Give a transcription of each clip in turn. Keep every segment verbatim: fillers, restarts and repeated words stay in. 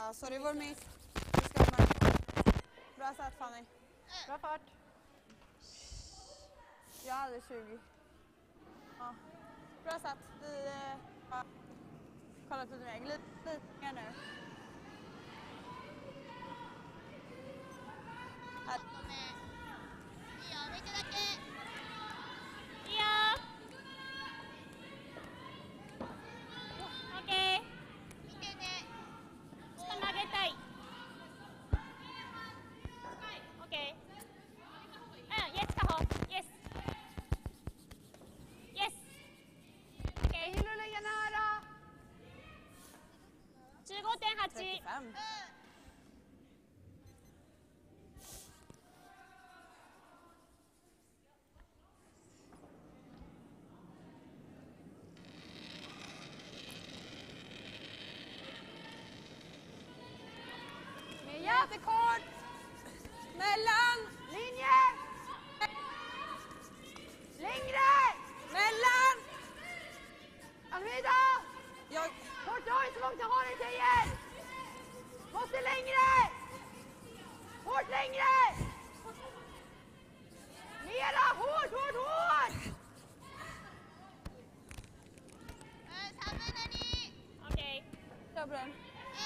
Ja, sorry vår miss. Vi ska med. Bra satt Fanny. Bra fart. Jag hade tjugo. Ja. Bra satt. Vi har kollat lite mer. Lite, lite mer nu. Här. trettiofem. Jättekort! Mellan! Linje! Längre! Mellan! Almida! Jag... Hårt, hårt, så långt jag har det, tjejer! Måste längre! Hårt längre! Mera! Hårt, hårt, hårt! Okej. Kör på den.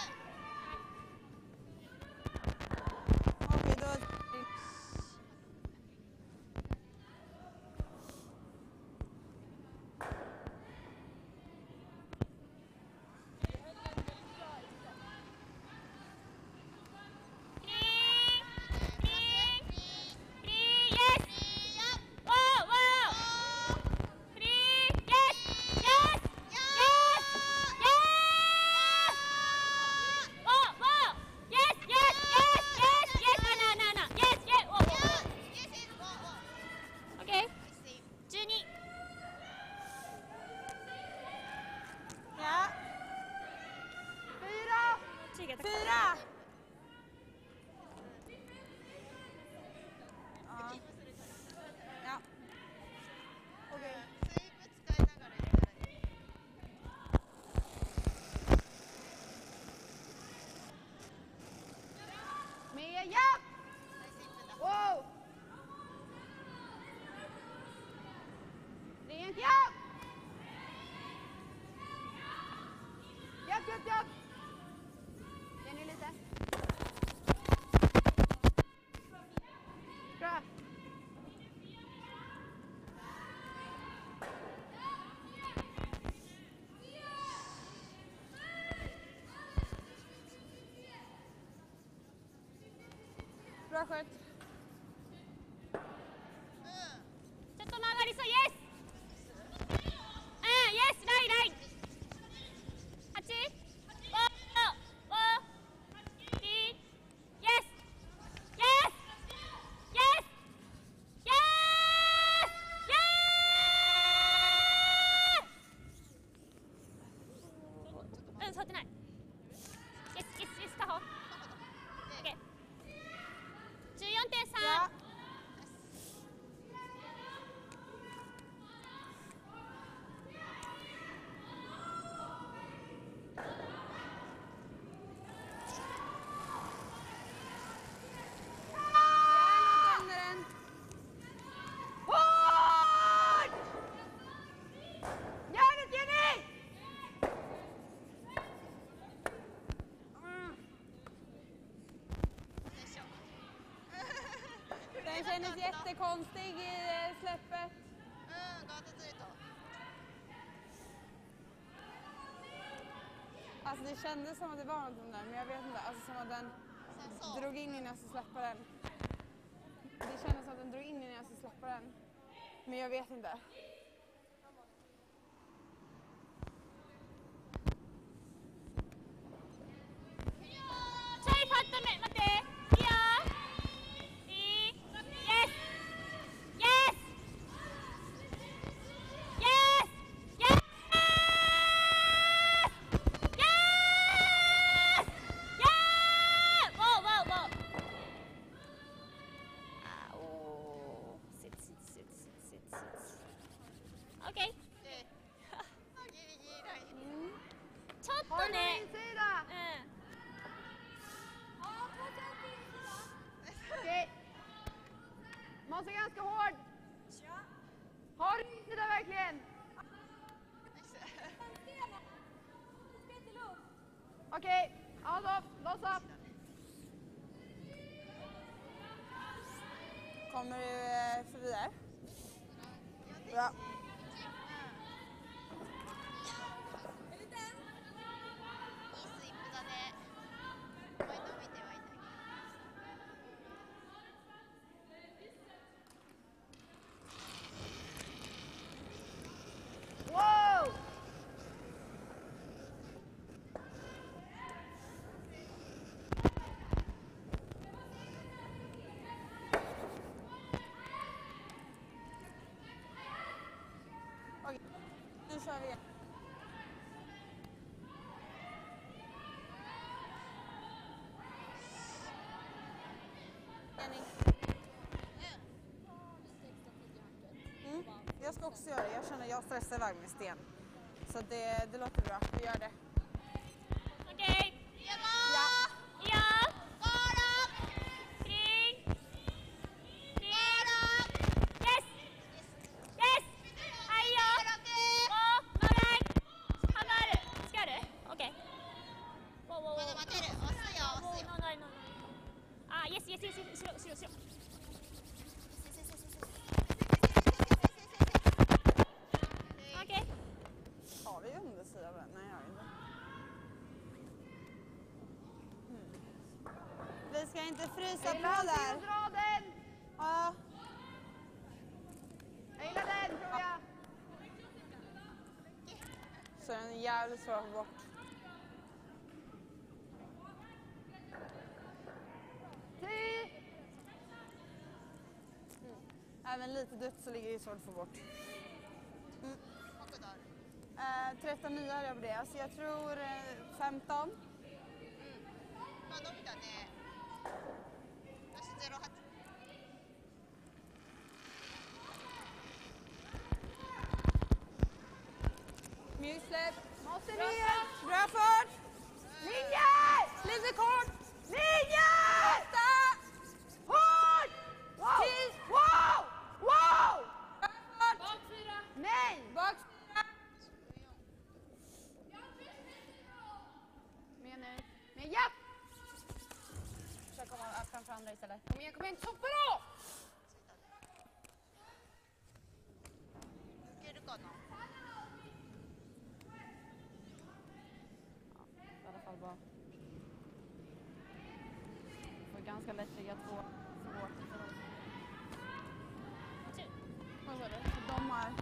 Okej, då... Fyra! Ja. Okej. Med japp! Wow! Rent japp! Japp, japp, japp! Den är lite. Bra. Bra skött. Sätt och nagar så yes! Ah, yes, right, right. Hachi. Den kändes jättekonstig i släppet. Alltså det kändes som att det var något om den, men jag vet inte. Alltså som att den drog in innan jag skulle släppa den. Det kändes som att den drog in innan jag skulle släppa den. Men jag vet inte. mycket hård. Har du inte det verkligen? Okej, alltså, låsa. Kommer du förbi där? Ja. Wow! Okej, nu kör vi igen. Mm, jag ska också göra det. Jag känner att jag stressar iväg med sten. Så det, det låter bra. Vi gör det. Okej. Ja. Ja. Kring. Kring. Yes. Yes. Heia. Og Noreg. Hamar. Skal du? Okej. Wow, wow, wow. No, no, no. Ah, yes, yes, yes, yes. 後ろ、後ろ、後ろ。Okej. Har vi undersida på den? Nej, jag har inte. Mm. Vi ska inte frysa på där. Dra den! Ja. Jag gillar den, tror jag. Så den är jävligt svår att få bort. Tid! Mm. Även lite dött så ligger det svårt att få bort. Mm. Eh, tretton nya är jag på det. Alltså jag tror eh, femton. Mjuksläpp. Måste ner. Bra fart. Linje! Lite kort. Linje! Åtta. Hårt! Wow! Tid. Wow! Wow! Bak fyra. Nej! Bak fyra. Mer nu. Mer, ja! Försök komma framför andra istället. Kom igen, kom igen. Toppa då! I alla fall bra. Får ganska lätt ligga två svårt. Vad sa du? De har...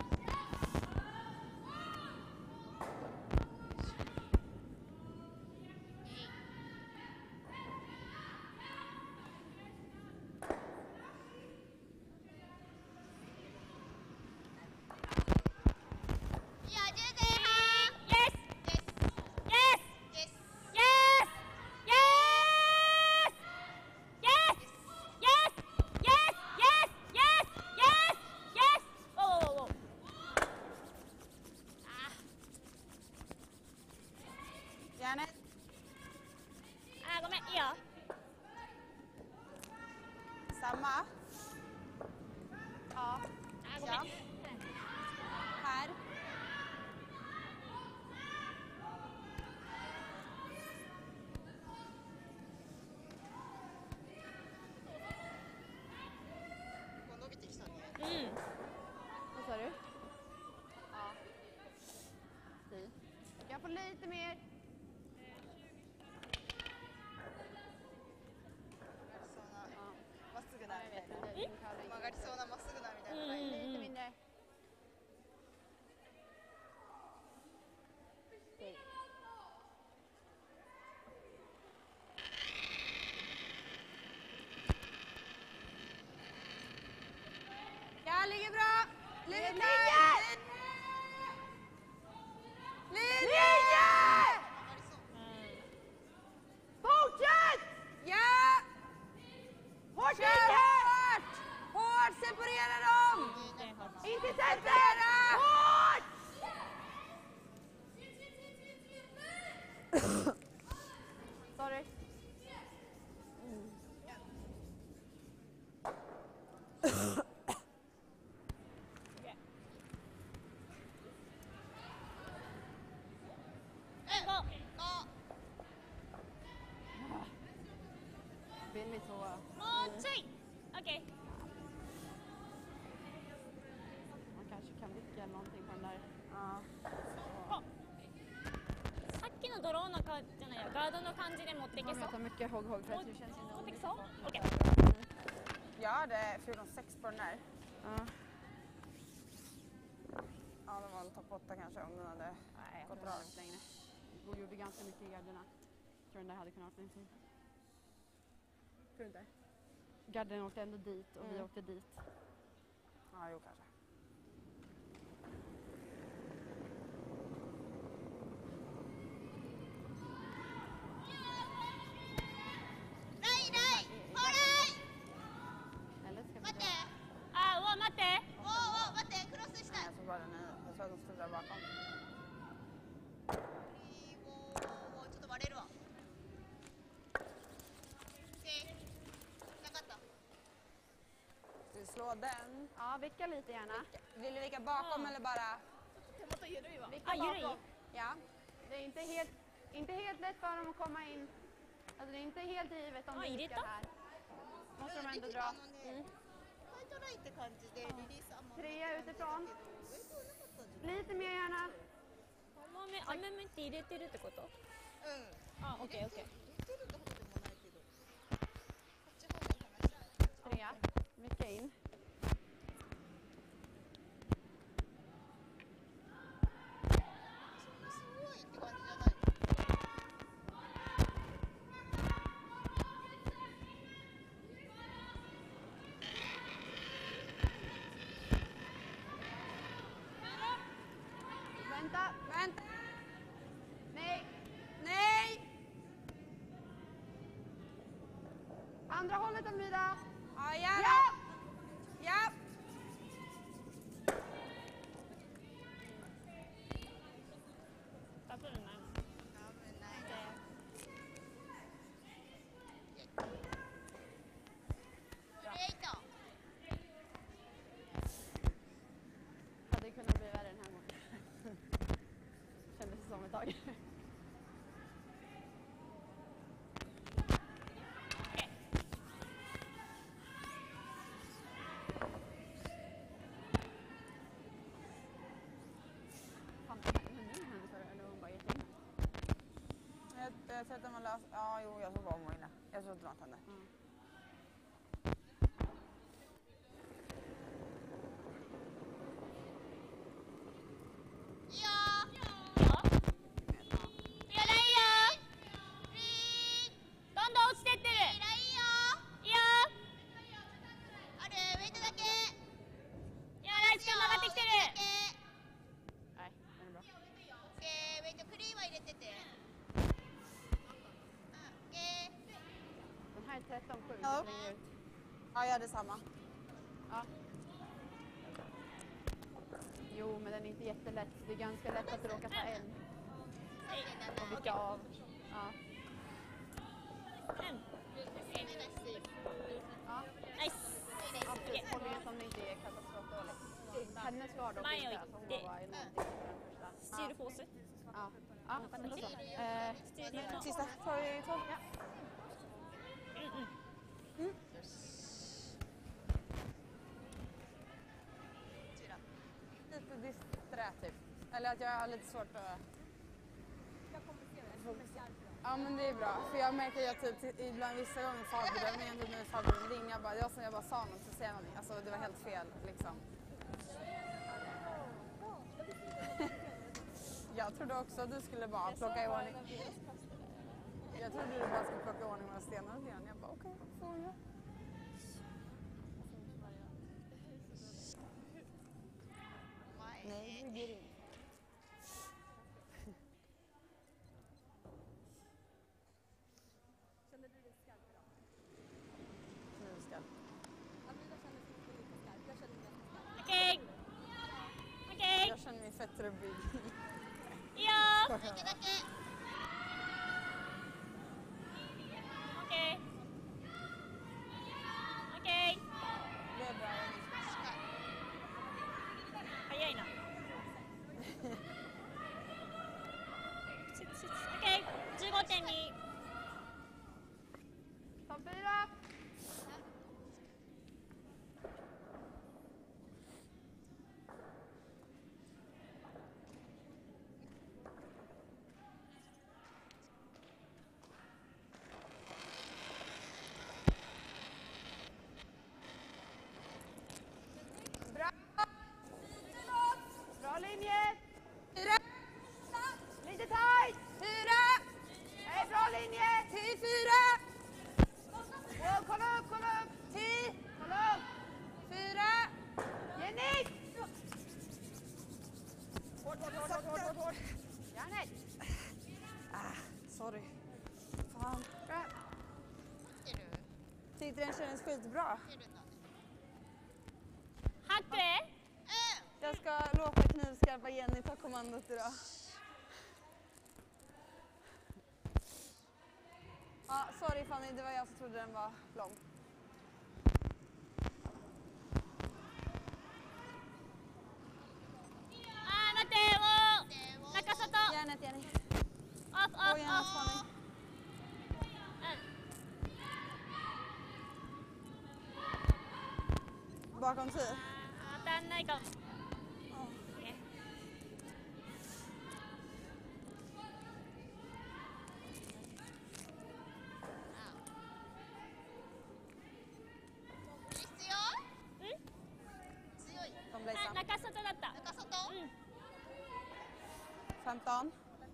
Janet? Ah, kom igen. Ja. Samma? Ja. Ah, kom Ja. igen. Här. Mm. Vad sa du? Ja. Fy. Jag får lite mer. Lite mindre. Ja, ligger bra. Ligger linje! Linje! Fortsätt! Ja! Hårt linje! Hårt! Hårt! Separera dem! Inte separera! Hårt! Sorry. bli så. もうちょい Okej. Man kanske kan vicka eller någonting på den där. Ja. さっきのドローのかじゃないやガードの感じで持っていけそう。 Jag tar mycket hogg hogg för att Oj, det känns ju Måste inte så? Okej. Jag hade fjorton sex på den där. Ja. Ja, det var en topp åtta kanske om den hade Nej, gått bra längre. Vi gjorde ganska mycket i garderna. Jag tror den där hade kunnat vara fin. Tror du inte? Garden åkte ändå dit och mm. vi åkte dit. Ja, jo kanske. Nej, nej! Håll dig! Eller ska vi Matte! Ah, åh, Matte! Åh, åh, Matte! Crossしたい。 Nej, jag såg bara den. Jag såg att de stod där bakom. おー、ちょっと割れるわ。Okej. なかった。 Ska vi slå den? Ja, vicka lite gärna. Vill du vicka bakom Ja. eller bara? Vicka Ah, gör det i. bakom. Ja. Det är inte helt, inte helt lätt för dem att komma in. Alltså det är inte helt givet om Ja, du i det vickar då? här. Måste de ändå あ dra. のね、ファイトラインって感じでリリースあんま Trea utifrån. ウェイトはなかったんじゃない Lite mer gärna. 雨雨目って入れてるってことうん。 あ、オッケーオッケー入れてるってほどでもないけど。こっち方面話してない。 Trea. Vicka in. Vänta. Vänta! Nej. Nej! Andra hållet Almida. Ja, gärna! Ja! Ja! ダブルないもん Hade kunnat bli värre den här gången. Kändes det som ett tag. Fan, det här är henne för eller hon bara gett in. Jag, jag tror att den var lös. Ja, jo, jag såg bara om och inne. Jag tror att det var henne. Mm. Ja.いや、ラインよ。どんどん落ちてってる。いいよ。 あるウェイトだけ。 いや、ライス君曲がってきてる。 Nej, den är bra. オッケー、ウェイトクリーンは入れてて。あ、オッケー。 Den här är tretton sju. Ja. Så slänger ut. Ja, jag hade samma. Ja. Jo, men den är inte jättelätt. Det är ganska lätt att råka ta en och vicka av. Ja. En. Ja. Nice. Alltid hållningen som inte är katastrofdålig. Hennes var dock Majo, inte, alltså hon det- var bara enormt på den första. スチールフォース。 Ja, ja men då så. Eh, スチールフォース。 Sista, tar vi två? ja. Lite disträ typ. Eller att jag har lite svårt att... Ja men det är bra. För jag märker ju att typ, ibland vissa gånger fallbedömningen, typ när fallbedömningen ringer, jag bara, det var som jag bara sa något så säger jag någonting. Alltså det var helt fel liksom. Jag trodde också att du skulle bara plocka i ordning. Jag trodde du bara skulle plocka i ordning några stenar och grejer. Jag bara okej, okay, får jag. Nej, det blir inte. Känner du dig skarp idag? Knivskarp. Almida känner sig inte lika skarp. Jag känner mig ganska skarp. オッケー。オッケー。 Jag känner mig fett trubbig. いいよ。 だけだけ。 オッケー。オッケー。 Det är bra. 早いな。シッシッオッケー。じゅうごてんに。 Topp fyra. Janet! Ah, sorry. Fan. Bra. Tyckte den kändes skitbra. Hackre! Jag ska låta knivskarpa Jenny ta kommandot idag. Ja, sorry Fanny, det var jag som trodde den var lång. Ah, Mate! Oh! Nakasato! Järnet Jenny. Off, off, Och järnet off! Fanny. Bakom tid. 当たんないかも。 De blir あ、 sam. 中外だった。 femton.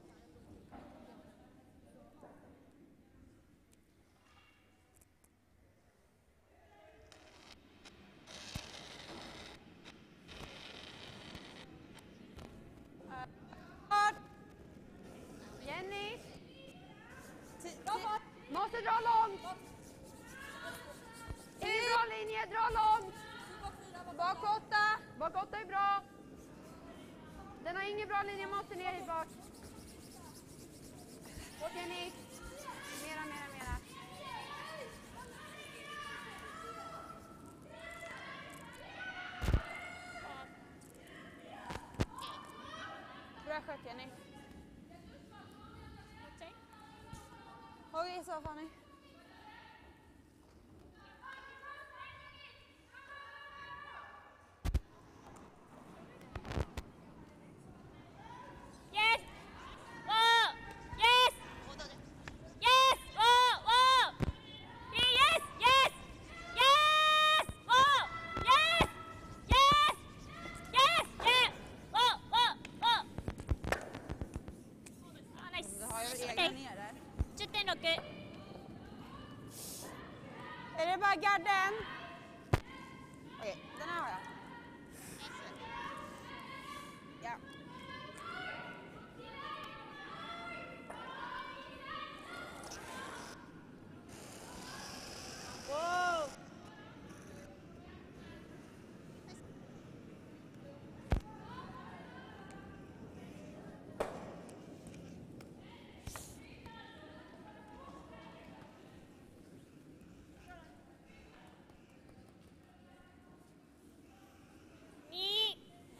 Jenny! Ti- ti- Måste dra långt! Det är bra linje, dra långt! Bak åtta. Bak åtta är bra. Den har ingen bra linje, måste ner hit bak. Bort Jenny. Mera, mera, mera. Bra skött Jenny. Okej så Fanny. Yes! Whoa! Yes! Yes! Whoa! Whoa! Yes! Yes! Yes! Whoa! Yes! Yes! Yes! Yeah! Whoa! Whoa! Whoa! Ah, nice. Du har ju egna Okej. ner där. じゅってんろく。 Är det bara garden? Okej, den här har jag. Ja. Wow! Ni.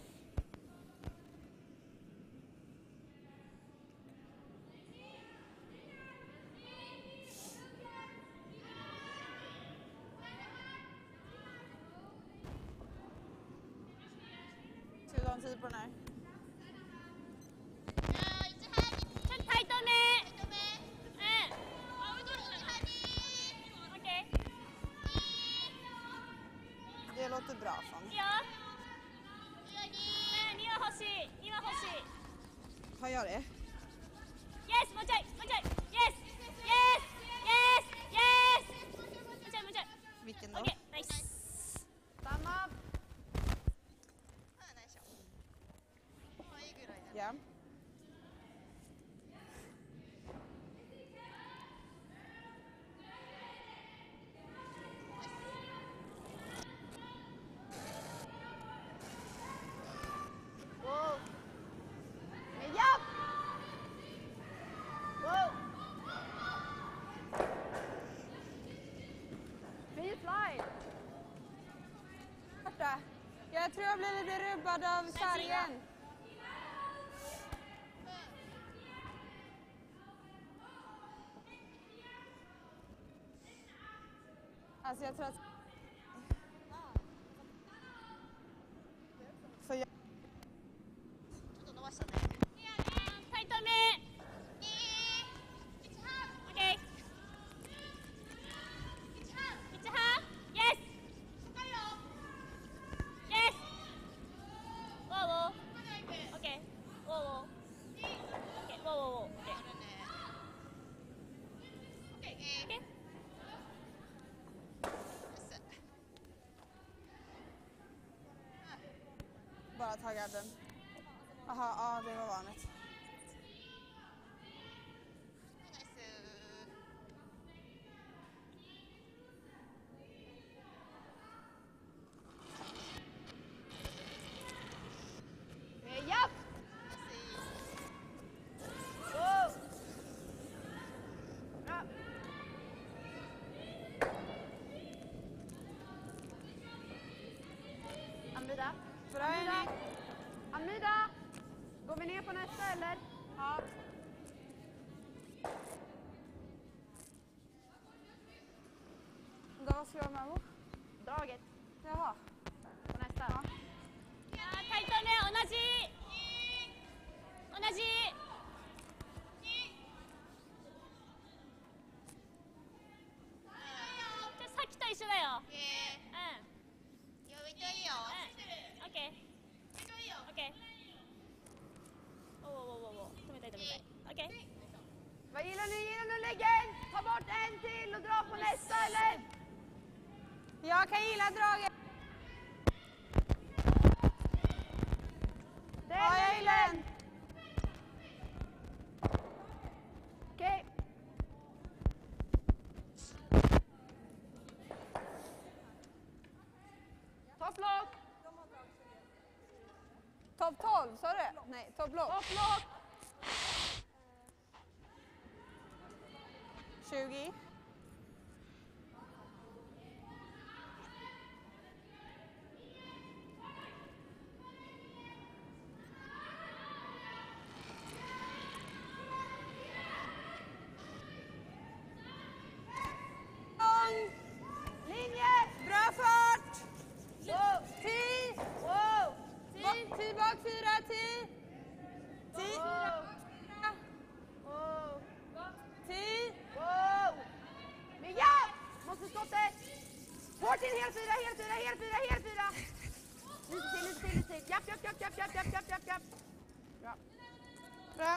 Ska vi ta en tid på den här? ちょっとタイトめ。うん。オッケ Det låter bra ー。い Fanny. いよ。うん、には欲しい。には欲しい。 Har jag det? Yes! もうちょい。もうちょい。Yes! Yes! Yes! Yes! もうちょいもうちょい。 Vilken オッ då? ケー。ナイス。 Samma. Ja. Wow. Men ja! Wow. Fin slide. Borta. Jag tror jag blir lite rubbad av sargen. Alltså jag tror att... För jag... タイトめ。オッケー。いちはん。Yes! Yes! ウォーウォー。オッケー。ウォーウォー。オッケー。ウォーウォーウォー。オッケー。オッケー。 Bara ta garden. Jaha, ja det var vanligt. Almida. Bra, Almida. Jenny. Almida. Går vi ner på nästa eller? Ja. Då vad ska jag med på? Draget. Jaha. På nästa. Ja. いやー、回答ね、同じ同じじゃあさっきと一緒だよ。うん呼びといいよ。 うん、オッケーオッケー。おおおおお止めたい止めたい。オッケー。 Vad gillar ni? Gillar ni läggen? Ta bort en till och dra på nästa eller? Jag kan gilla draget. Den Ja, jag eller gillar den? den. Okej. Topplock. Topp tolv, sa du? Nej, topplock. Topplock. tjugo. Linje. Bra fart! Wow. Tio! Wow. Ba- Tio bak, fyra, tio! Tio, Wow. fyra, Wow. tio! Wow. Mia! Måste skottet. Hårt till, hel fyra, hel fyra, hel fyra, hel fyra. Lite till, lite till, lite till. Japp, japp, japp, japp, japp, japp, japp, japp, japp. Bra. Bra.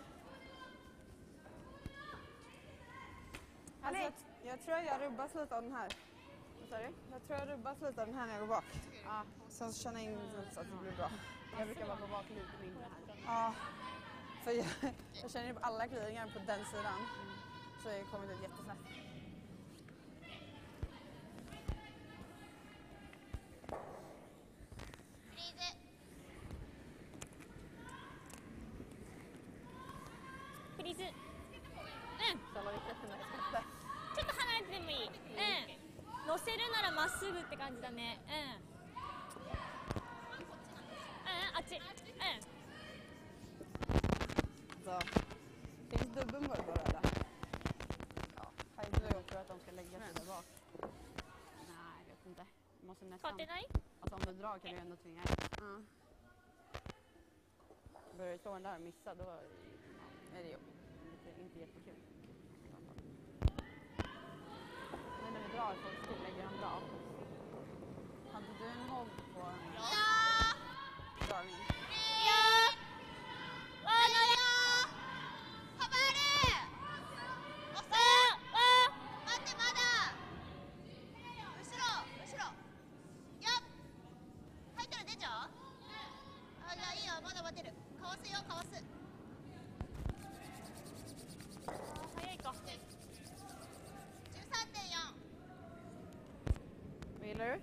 Alltså, Härligt. jag tror att jag rubbas lite av den här. Vad sa du? Jag tror jag rubbas lite av den här när jag går bak. Ja, Sen så känner jag in så att det blir bra. jag brukar vara på bak lite mindre här. Ja, för jag, jag känner ju på alla gliringar på den sidan. Så jag kommer ut jättesnett. フリーズ。うん。 Så var det jättemycket. ちょっと離れてでもいい。うん。乗せるならまっすぐって感じだね。うん。うん、あっち。うん。 Så. Finns dubben bara på det eller? Ja, Hej jag du. tror att de ska lägga sig där bak. Nej, jag vet inte. Du måste 変わ nästan... ってない？ Alltså om du drar kan du ändå tvinga in. Ja, Börjar du slå den där och missa då är det jobbigt. är det inte jättekul. Men när vi drar så lägger han bra. Hade du en hogg på dragning? わー、乗れ。 ハマる。押せ。 わ待ってまだ。後ろ後ろ。やっ。入ったら出ちゃう？あ、じゃあいいよ、まだ待てる。かわすよ、かわす。 ー、早いか。 じゅうさんてんよん。 Vad gillar du?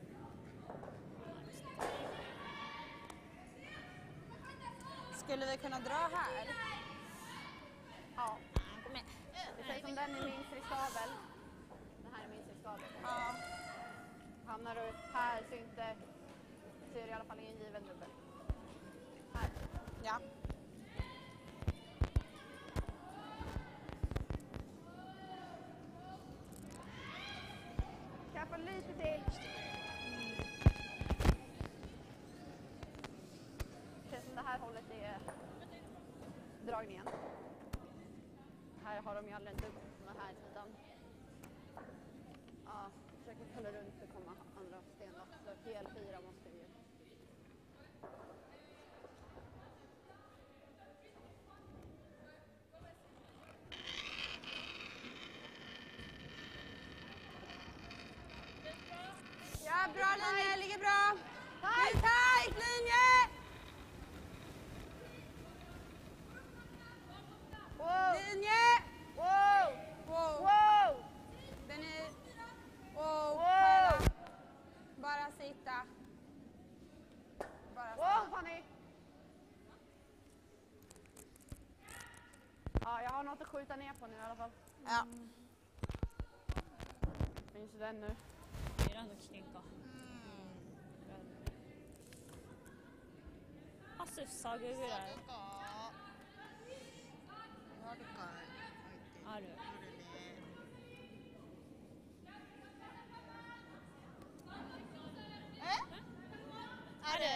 Skulle vi kunna dra här? Ja. ごめん。 Det sägs som den är minst riskabel. Den här är minst riskabel. Ja. Hamnar du här så inte så är det i alla fall ingen given dubbel. Här. Ja. Kappa lite till. Det känns som det här hållet är dragningen. Här har de ju aldrig en dubbel på den här sidan. Ja, försöker kolla runt och komma andra sten då. Så hel fyra måste vi ju. Ja, bra linje, ligger bra. Tajt, tajt linje! Wow! Linje! Wow! Wow. Wow! Den är... Wow. Wow! Kolla. Bara sitta. Bara Wow, sitta. Fanny! Ja, jag har något att skjuta ner på nu i alla fall. Ja. Finns den nu? 選んの危険か。 ス塞ぐぐらいかあるかいある。 あるねえある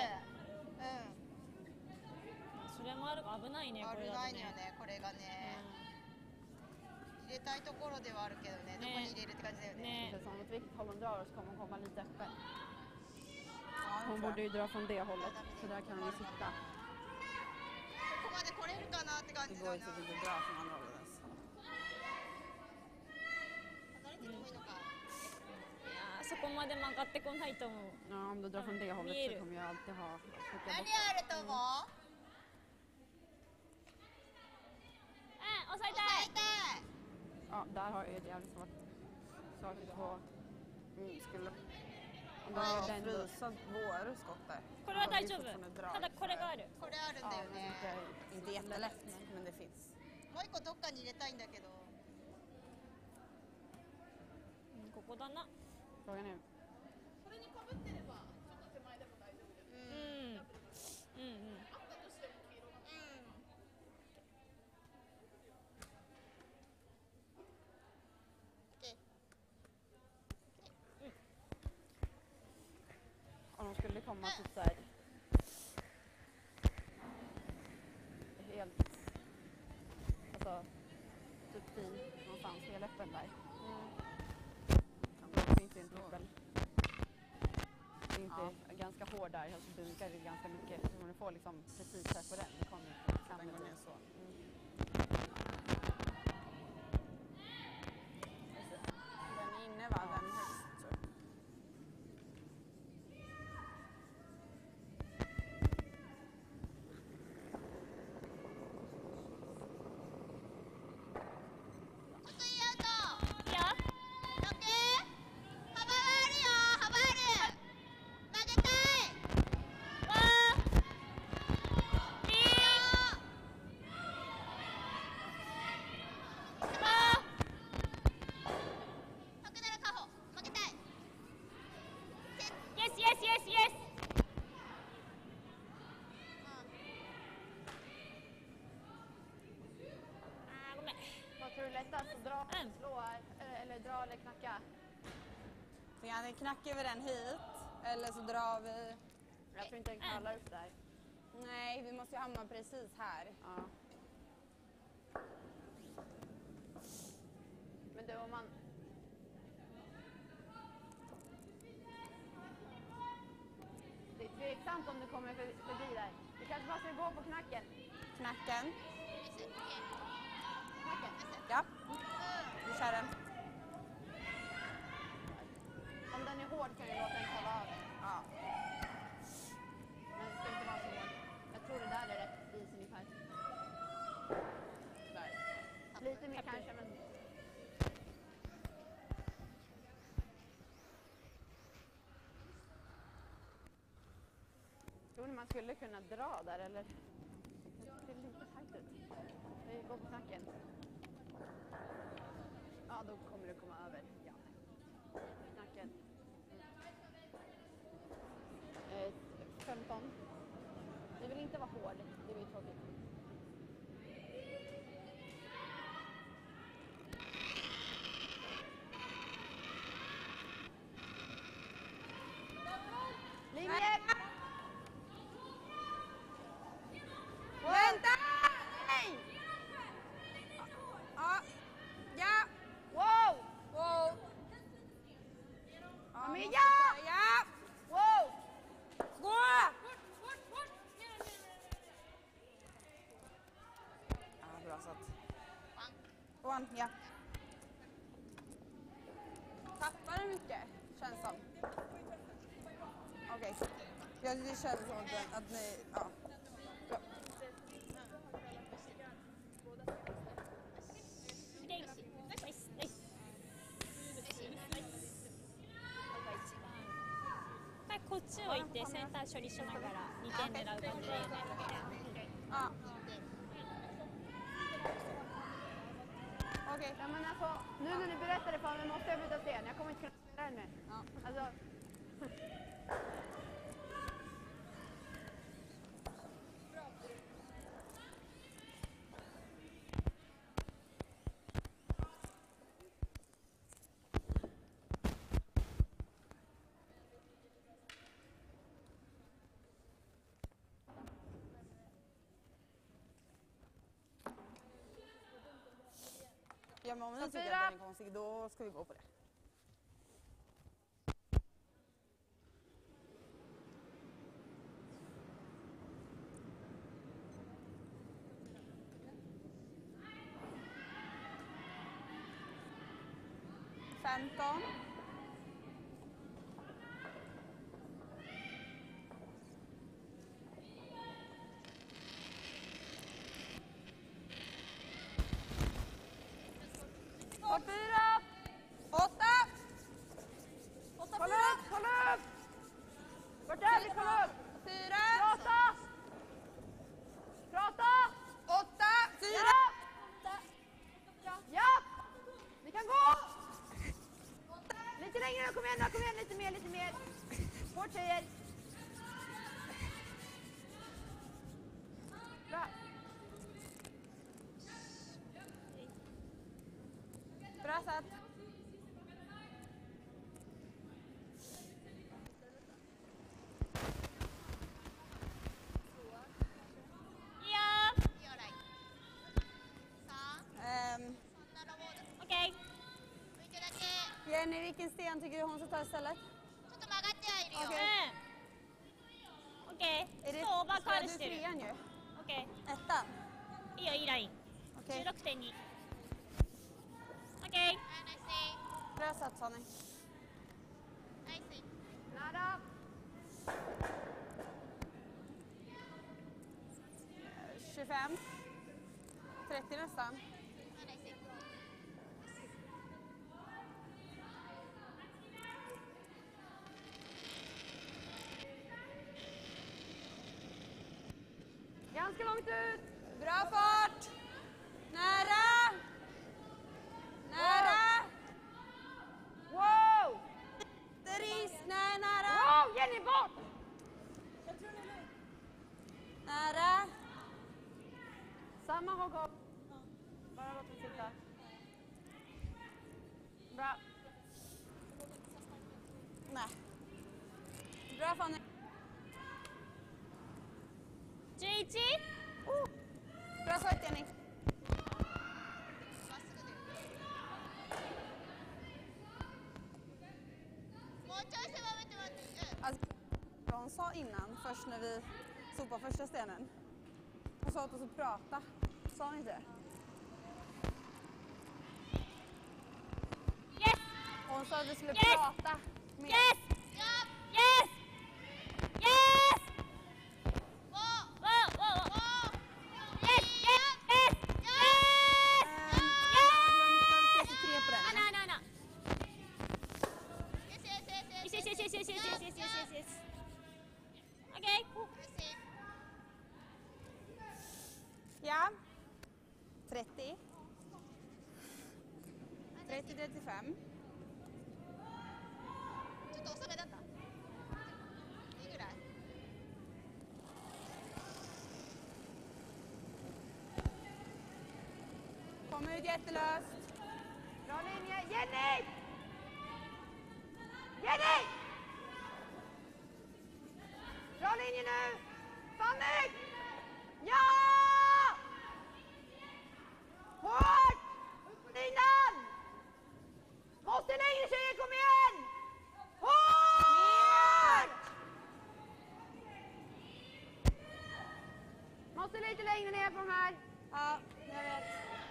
うんそれもあるか危ないねこれだと危ないのよね。 ねこれがね、入れたいところではあるけどね、どこに入れるって感じだよね。 ね。 Precis, om åt vilket håll hon drar så kommer hon komma lite öppen. Ja, Hon det tror borde jag. ju dra från det hållet, så där kan hon ju sitta. ここまで来れるかなって感 Det じ går だ ju な。 typ inte att dra från andra hållet ens. 離れててもいいのか。 いやーそこまで曲がってこないと思う。 Ja, om du drar från det hållet Mer. så kommer jag alltid ha... skicka 何 bort. あると思う？ うん、押さえ押たい。 さえたい。 Ja, där har jag ett jävligt svårt saker på. Mm, skulle Om du ja, har den då... frysa vår skott där. これは大丈夫。 fortfarande dra ただこれがある。 これあるんだ Ja, よ men ね。 inte... Inte jättelätt, men det finns. もう一個どっかに入れたいんだけど。 うんここだな。 Frågan är... それにかぶってればちょっと手前でも大丈夫です。 うん。うんうん。 あったとしても黄色が。 Om de skulle komma typ såhär... Helt... Alltså... Typ fint någonstans, helt öppen där. Det finns ju en dubbel. Det är inte ganska hård där, så dunkar det ganska mycket. Så om du får liksom precis här på den, det kommer Så den går ner så. Den är inne va? Den högst tror jag. Yes, yes, yes, yes! Ah, ごめん。 Vad tror du är lättast? Att dra, Mm. slå eller, eller dra eller knacka? Så antingen knackar vi den hit eller så drar vi... Jag tror inte den knallar upp där. Nej, vi måste ju hamna precis här. Ja. Men du, om man... Det är tveksamt om du kommer för, förbi där. Du kanske bara ska gå på knacken. Knacken. Knacken. Ja. Vi kör den. Om den är hård kan du låta den falla av. Ja. Men det ska inte vara så hård. Jag tror det där är rätt is ungefär. Där. Lite mer kanske, men... Tror ni man skulle kunna dra där eller? Jag tycker det är lite tajt ut. Vi går på knacken. Ja, då kommer du komma över. Ja. Knacken. Mm. Eh, femton. Det vill inte vara hård. Det blir tråkigt. Linje! Vänta! Nej! Ja. Ja. Wow! Wow. Ja, men måste ja! ta- Ja! Wow! Gå! Ja, bra satt. One, ja. Tappar du mycket? Känns som. Okej. Ja, det känns som att, att ni... Ja. Bra. Okej. Nice, nice.はい、こっちを行ってセンター処理しながらにてん狙う感じでいいよね。 Ja. Okej. Ja, men alltså, nu när ni berättade för mig måste jag byta sten. Jag kommer inte kunna spela den med. Ja. Alltså... Ja, men om ni Så tycker fyra. att den är konstig, då ska vi gå på det. Femton. På fyra. Åtta. Åtta, kolla upp, kolla upp! Vart är vi? Kolla upp! Fyra. Prata! Prata! Åtta. Fyra. Ja! Ja! Vi kan gå! Lite längre, kom igen då, kom igen, lite mer, lite mer. Hårt tjejer. Bra. Bra satt. Ja. Ehm, Okej. Jenny, vilken sten tycker du hon ska ta istället? ちょっと曲がってはいるよ。 Okej. うん。オッケ Är ー。 det, そう、バック ska ア du ルしてる。 trean ju? オッケ Ettan? ー。いいよ、いいライン。 Okej. じゅうろくてんに。オッケー。 はい、ナイス。 Bra satt, Sonny. ナイス。 Nära. tjugofem. trettio nästan. はい、ナイス。 Ganska långt ut. Bra fart! Nära! Nära! Wow! Teris, nej, nära! Wow, Jenny bort! Nära! Samma hopp. Bara låt den sitta. Bra. Nej. Bra Fanny. じゅういち。 Oh. Bra satt, Jenny. まっすぐで。もうちょい狭めて待って。うん。 Alltså, hon sa innan, först när vi stod på första stenen. Hon sa att hon skulle prata. Sa hon inte det? Yes! Hon sa att vi skulle Yes! prata mer. Yes! Ja! Yes! Yes! もう Wow, wow, も wow. う Yes! Yes! Yes! Yes! Ehm, Yes! trettiotre på den. Anna, Anna, Anna. よしよしよしよ Yes, し yes, yes, yes, yes, yes, yes, yes, yes, yes, yes. Okej. よし Ja. trettio. trettio, trettiofem. ちょっと遅めだったいいぐらい Kom ut jättelöst. Bra linje. Jenny! Jenny! Bra linje nu! Fanny! Ja! Hårt! Linan! Måste längre tjejer, kom igen! Hårt! Måste lite längre ner på de här. Ja, jag vet.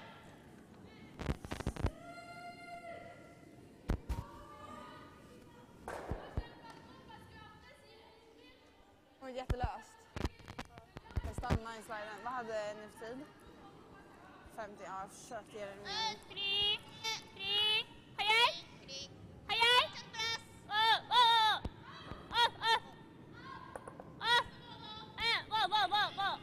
Det var jättelöst. Jag stannade i sliden. Vad hade ni för tid? femtio. Ja, jag försökte ge det en min. Three. Three. Hayai. クリック Hayai. ちょっとプラス Oh, oh, oh. Off, off. Off. Eh, whoa, whoa, whoa, whoa.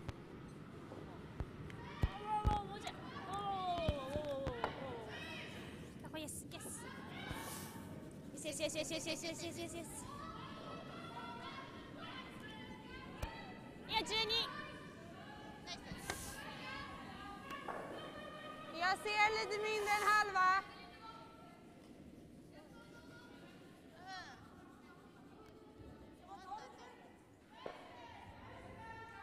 Whoa, whoa, whoa, whoa. Whoa, whoa, whoa, whoa. Oh, yes, yes. Yes, yes, yes, yes, yes, yes, yes, yes, yes. Ja, じゅうに。 ナイス Jag ser lite mindre än halva. うんもっとと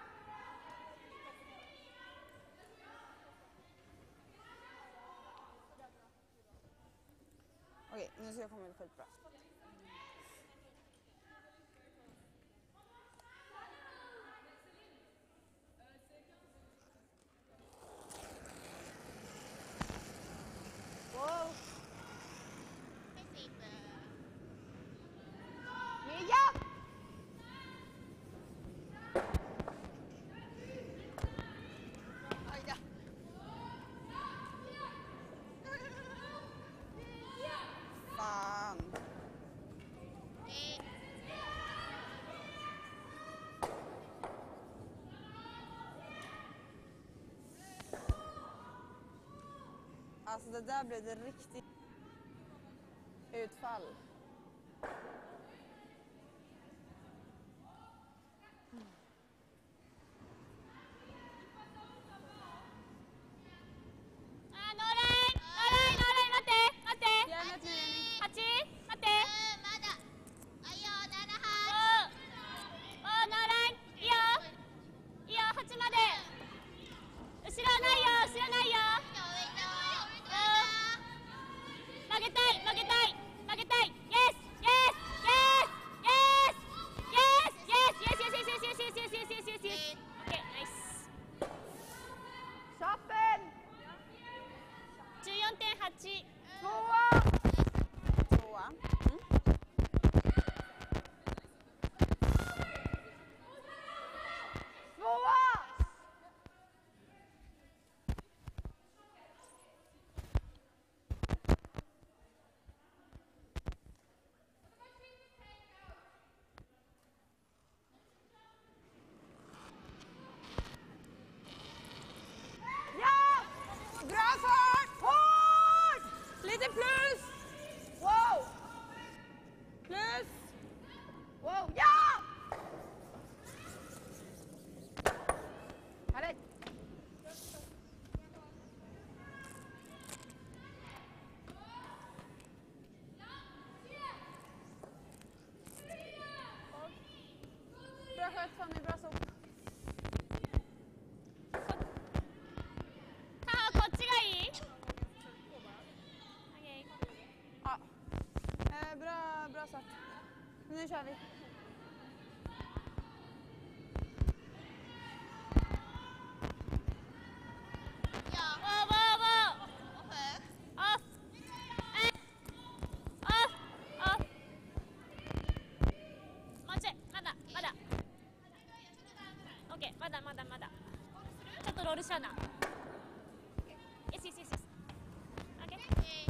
Ja, tycker jag kommer ut skitbra. Wow! Precis. Mia! Oj då. Fan. Eh, Alltså det där blev det riktigt utfall. Ah, no line! No line! No line! 待って待って Järnet nu Jenny. はち待ってうんまだ。はいよ、ななはおおノーラインいいよいいよはちまで後ろないよ後ろないよち。上いたわよ。 曲げたい曲げたい曲げたい Yes! Yes! Yes! Yes! Yes! Yes! Yes! Yes! Yes! Yes! Yes! Yes! Yes! Yes! Yes! Yes! Yes! Okay, nice. Shoppen! じゅうよんてんはち Tvåa! Tvåa. Mm. Tvåa! Ja! Bra fart! Hårt! Lite plus! Wow! Plus! Wow! Ja! Härligt! Bra skött Fanny, bra så. 母こっちがいい Okay. Ja. Eh, bra, bra start. Nu kör vi. Ja. Wow, wow, wow! Och hög. Off! Eh. Off! Off! もうちょいまだまだ OK まだまだまだちょっとロールしような Yes, yes, yes, yes. OK Eh,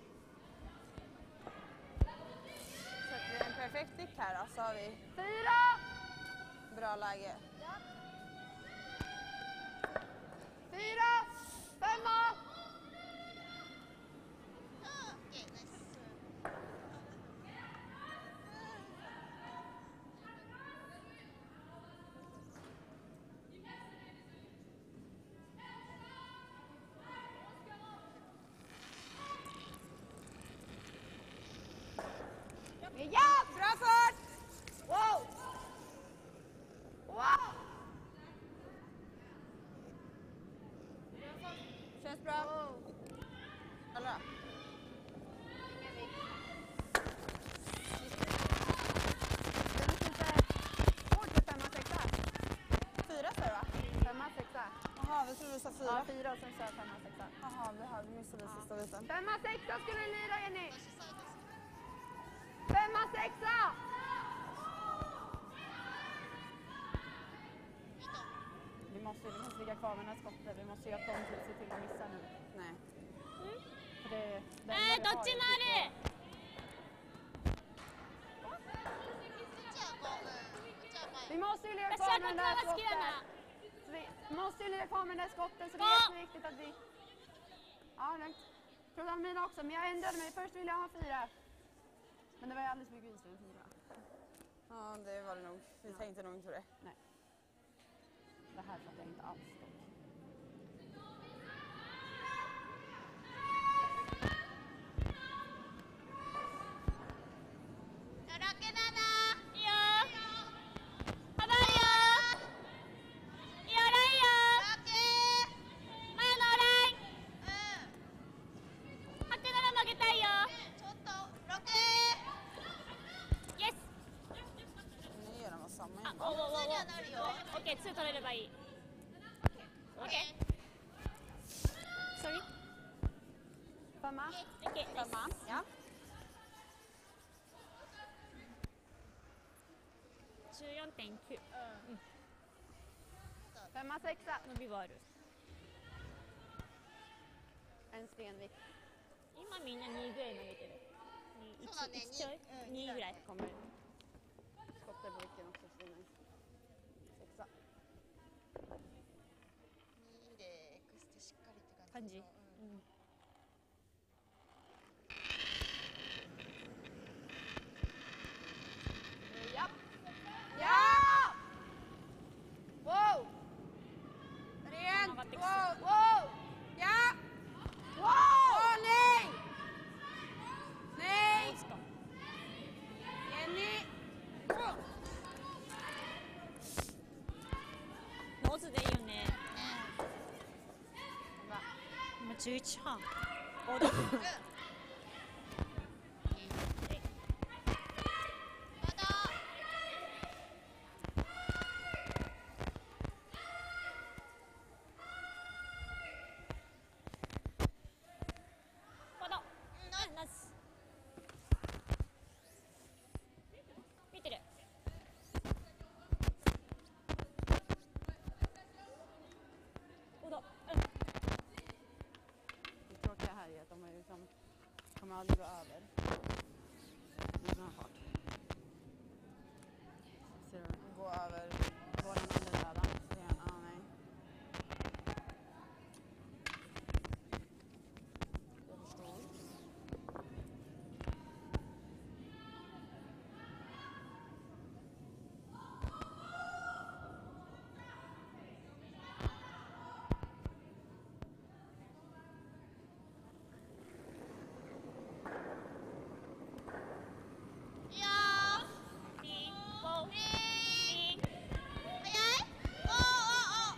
Sätter vi en perfekt dick här då så har vi Fyra! bra läge. Fyra! Femma! ah, okej, nice. Ja! Bra fart! Wow! Wow! Känns bra. Alla. Det är lite svårt för femma, sexa. Fyra sa du va? Femma, sexa. Jaha, vi trodde du sa Ja, fyra. fyra och sen så femma, sexa. Jaha, vi har missade sista biten. Femma, sexa skulle du lira, Jenny! Femma, sexa! Vi måste, vi måste ligga kvar med den här skottet. Vi måste göra att de ser till att missa nu. Nej. För det, det Eh, enda vi har どっち är もあるじゃあこう、うん、じゃあ前。 Vi måste ju ligga 私 kvar は med こっ den ちの där 方が好きだ skottet. な Så vi måste ju ligga kvar med den där skottet så det är Ja. jätteviktigt att vi... Ja, lugnt. Jag trodde han mina också, men jag ändrade mig. Först ville jag ha fyra. Men det var ju alldeles mycket is för en fyra. Ja, det var det nog. Vi tänkte nog inte på det. Nej. Det här fattar jag inte alls. dock. はなるよ。 オッケー、ツー取れればいい。オッケー。Sorry。 Femma. オッケー。 Femma. Ja. じゅうよんてんきゅう。 Femma, sexa. 伸びはある。 En stenvikt. 今みんなにぐらい投げてる。 そうだねいちちょい、 うんにぐらい。 Kommer skotta blicken också så det är nice. Sexa. にで X ってしっかりって感じ。 感じ。 うんうん。 Ja! Ja! Wow! Ren! Ja, vad tycks- Wow! Wow! Ja! Wow! Åh nej! Nej! 落ちた。 Jenny! ノーズでいいよね。今じゅういちはん。おだ。 まだ。 まだ。 うんナイスナイス。見てる。おだ。うん。 Det tråkiga här är att de är liksom, kommer aldrig gå över. Med sån här fart. Ser du? Gå över. Bollen under döda. Ren. Ah, nej. Jag förstår. Ja! リー、ボー、リー。 早い？おーおーおー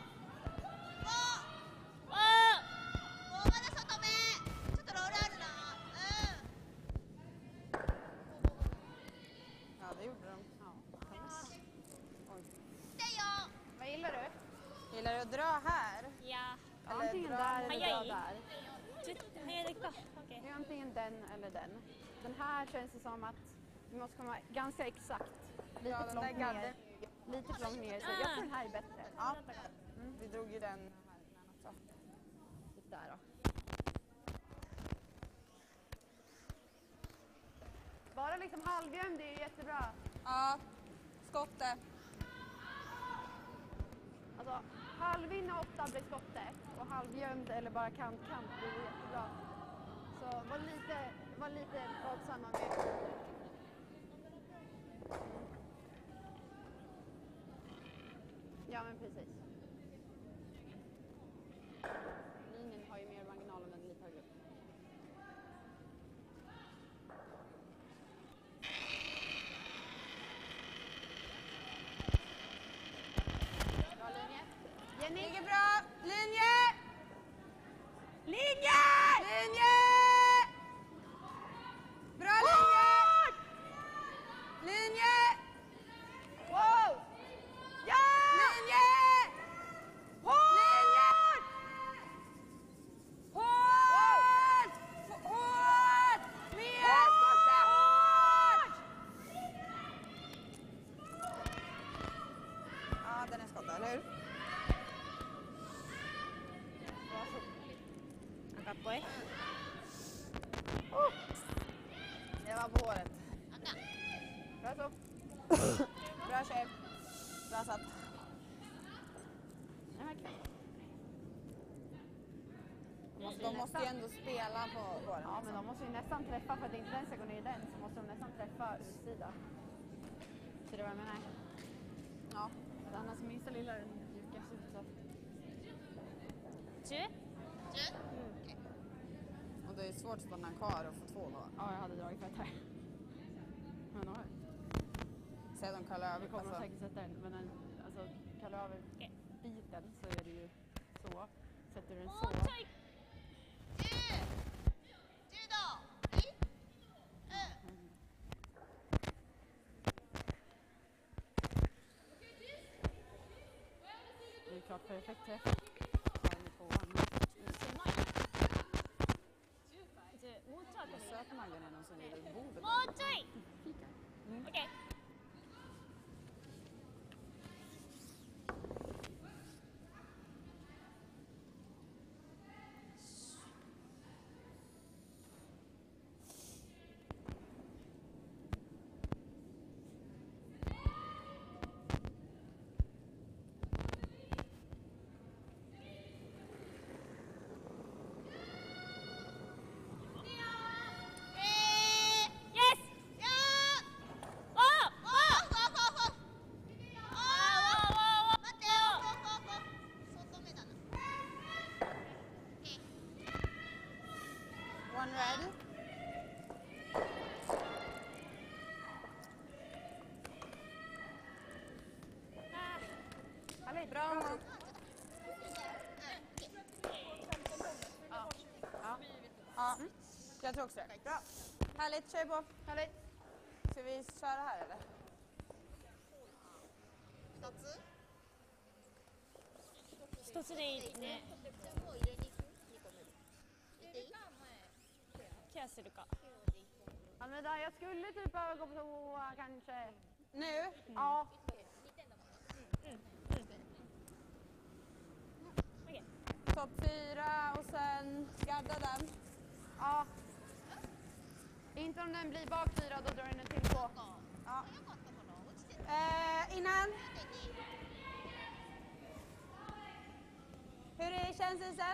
おーおー。 おーまだ外目。ちょっとロールあるな。 Ja, det gjorde de. Ja. Oj. うん。来てよ。 Vad gillar du? Gillar du att dra här? いや Eller Antingen dra- där eller Hajaj. dra där. ー、ちょっと早いだけか。オッケー。 Det är antingen den eller den. Den här känns det som att vi måste komma ganska exakt. Lite Ja, för den långt där gadden. ner. Lite för långt ner. Så jag tror den här är bättre. Ja. Mm, vi drog ju den här innan också. Lite där då. Bara liksom halvgömd, det är jättebra. Ja. Skottet. Alltså halvin och åtta blir skottet och halvgömd eller bara kant-kant blir jättebra. Så var lite, var lite vaksamma med. Ja men precis. Linjen har ju mer marginal om den är lite högre upp. Bra linje. Jenny! Ligger bra. Linje! Linje! Linje! Bra linje! Linje! Wow! Ja! Linje! Linje! Hårt! Hårt! Mer! Skotta hårt! Ja, den är skottad, eller hur? 赤っぽい。 Det var på håret. あった。 Bra så. Bra tjej. Bra satt. Nej, men okej. De måste, de måste ju ändå spela på håret. Ja, men de måste ju nästan träffa för att inte den ska gå ner i den så måste de nästan träffa utsida. Så det var jag menar. Ja. För annars minsta lilla mjukas ut så. じゅう？ じゅう？ Och det är svårt att stanna kvar och få två då. Ja, jag hade dragit fett här. Men då, Säg att de kallar över. vi kommer Alltså, att säkert sätta den. Men den, alltså, kallar över Okej. biten så är det ju så. Sätter du den も så. うちょい。 じゅう。じゅうど。いい？うん。 klart perfekt träff. Ja, den är tvåan. もうちょっとでいい。 Söt Magdalena som är vid bordet. もうちょい。オッケー。 One red. Härligt. Bra. Ja. Ja. Jag tror också det. Bra. Härligt, kör på. Härligt. Ska vi köra här eller? 二つ一つでいいね。 じゃあもう入れに行くにこめ入れていいケアするか。 Almeda, jag skulle typ behöva gå på toa kanske. Nu? Ja. Okej. Topp fyra och sen gadda den. Ja. Inte om den blir bak fyra, då drar den en till två. Ja. あよかったかな落ちてる Eh, innan. Hur är känslan sen?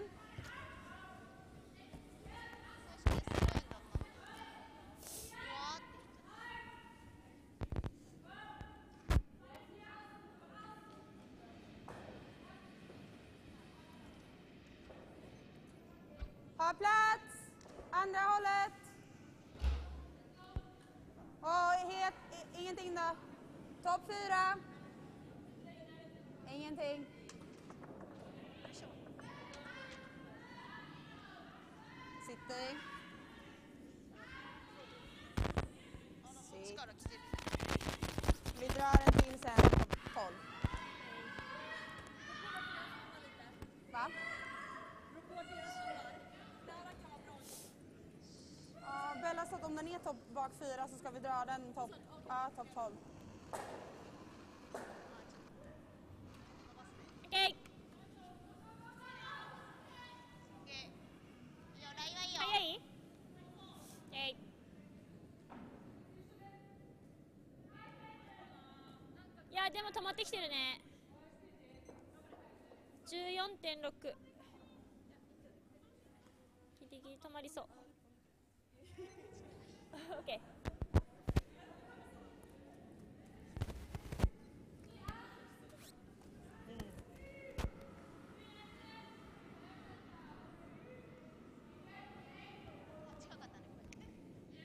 最初レストランだったのにうわーって Ha plats! Andra hållet. Och het, i- ingenting då. Topp fyra. Ingenting. Sitter i. あのこっちから来てる Vi drar en till sen, topp tolv. Va? Ja, Bella sa att om den är topp bak fyra så ska vi dra den topp, ja, topp tolv. オッケー。 OK いいよラインはいいよ早い？えい。いやでも止まってきてるね。じゅうよんてんろく。ギリギリ止まりそう。オッケー。 近かったねこれ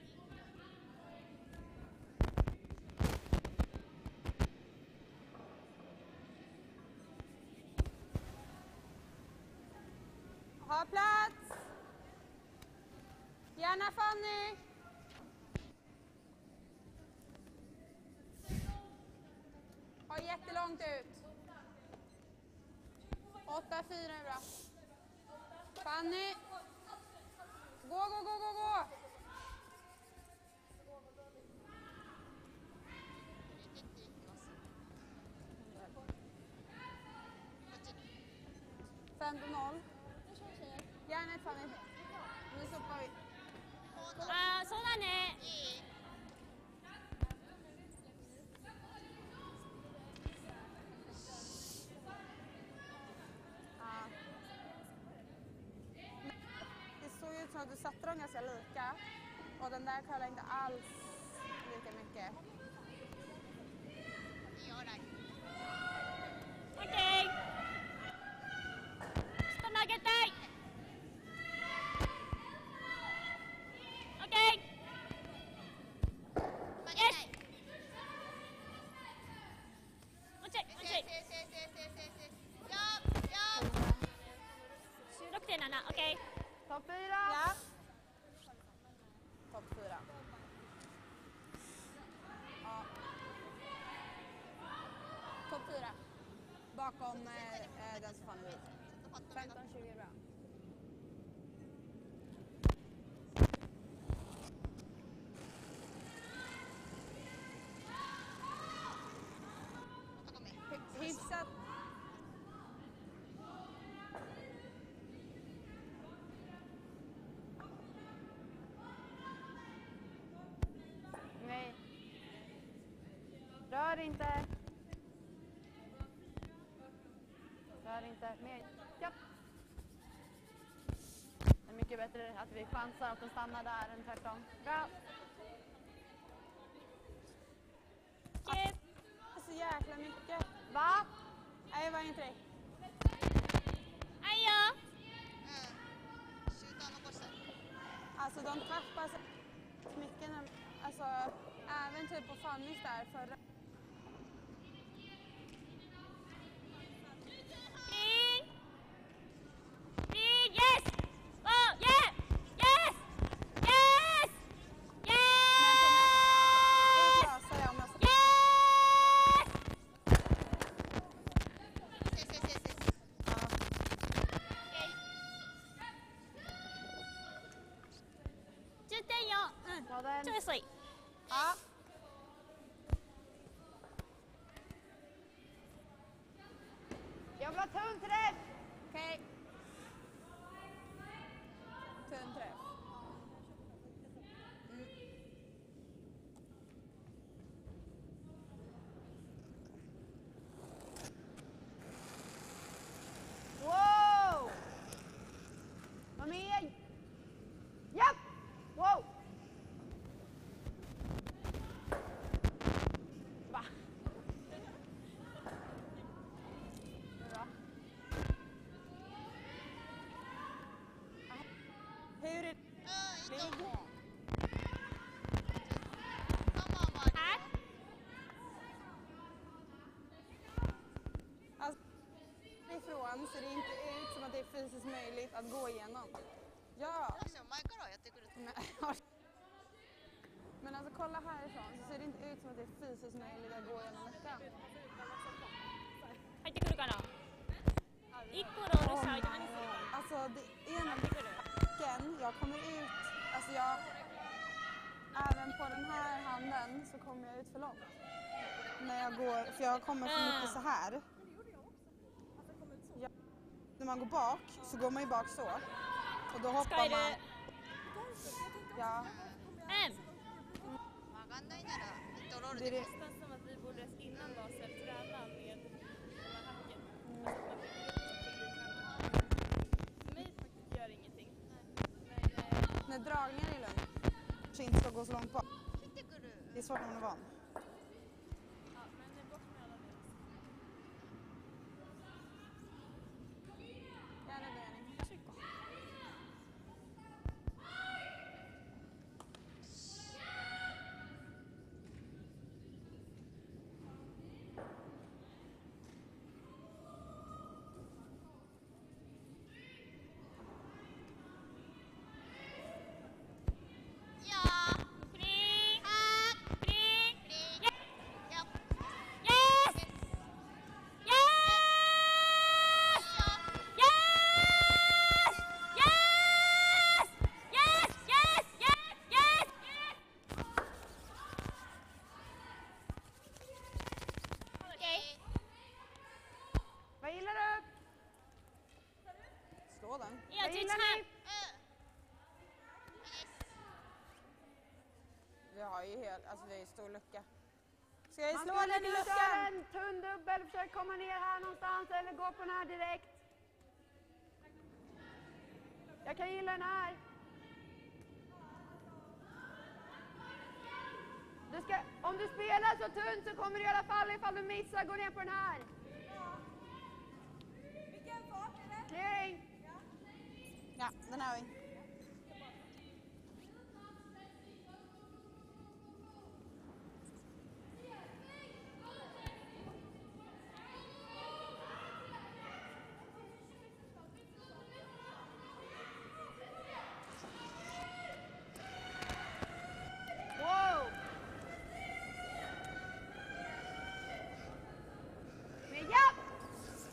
Ha plats! Gärna Fanny! Ha jättelångt ut. åtta fyra är bra. Fanny! Gå, gå, gå, gå, gå! femton noll. Gärna ett Fanny. Nu stoppar vi. ああそうだね。 いい Ja. Det såg ut som att du satte dem ganska lika. Och den där curlade inte alls lika mycket. いいよラインオッケー。ちょっと投げたい。オッケー。 曲げないもうちょいもうちょい。 せいせいせいせいせいせいせいよーよーじゅうろくてんなな。オッケー。 Topp fyra. Ja. Topp fyra. bakom eh, den som fan är vit. femton tjugo är bra. Hyfsat. Nej. Rör inte. Rör inte. Mer. Ja. Det är mycket bättre att vi chansar att de stannar där än tvärtom. Bra. Chip. Så jäkla mycket. Va? Nej, jag var inte det. はいよ。 シューター残したい Alltså de tappar så mycket när, alltså även typ på Fannis där förra. Green. Green. Yes. Oh, yeah. Yes. Yes. Men på Yes. nästa löser jag om jag ska. Yes. せいせいせいせいじゅってんよん。 Ta den. ちょい遅い。 Ja. Jag vill ha tunn träff. Okej. Tunn träff. Mm. Wow! Var med! Japp! Wow! Va? Bra. Hur är det? うんいいと思う Ligg. カマーもあるよ Här. Alltså, ifrån ser det inte ut som att det är fysiskt möjligt att gå igenom. Ja. ラクション前からやってくる Men, men alltså kolla härifrån så ser det inte ut som att det är fysiskt möjligt att gå igenom luckan. 入ってくるかな。一個ロールしたら何するか。 Alltså det ena backen, jag kommer ut, alltså jag, även på den här handen så kommer jag ut för långt. När jag går, för jag kommer för mycket så här. Ja, när man går bak så går man ju bak så. Och då hoppar Ska man. du... Ja, En. 曲がんないならミッドロール det är で det. Nästan som att vi borde innan Basel träna med de här hacken. Alltså att man bygger upp något liknande. För mig faktiskt gör ingenting. Men eh, När dragningen är lugn så inte ska gå så långt bak. 切ってくる Det är svårt när man är van. ja, men det är bort med alla det. Gärna Benjamin. Vi har ju helt, alltså det är stor lucka. Ska jag Man slå skulle den i kunna luckan? köra en tunn dubbel, försök komma ner här någonstans eller gå på den här direkt. Jag kan gilla den här. Du ska, om du spelar så tunt så kommer du i alla fall, ifall du missar, gå ner på den här. Vilken fart är det? Clearing. Ja, den har vi. Wow! Men ja!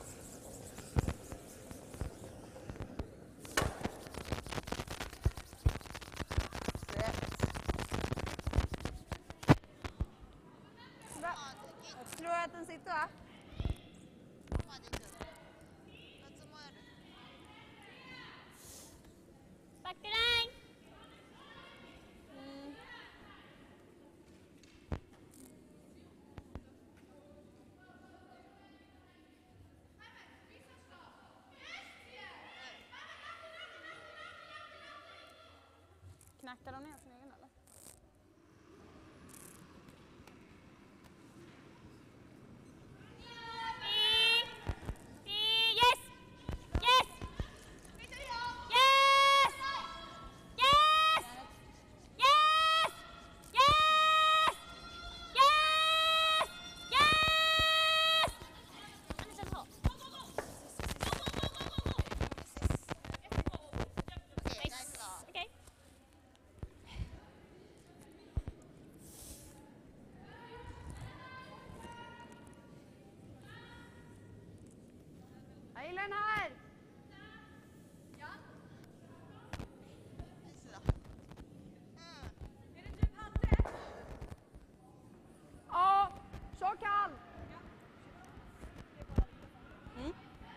トはここまで行ったの。夏もやる。 バックライン。 Knackar de ner sin egen eller? Yes! Yes! Yes! Yes! Yes! Yes! Yes! Yes! Anders and Hall. Okej, nice bra. Okay. Jag gillar den här! Nice då. Mm. Ja, så kall! Mm.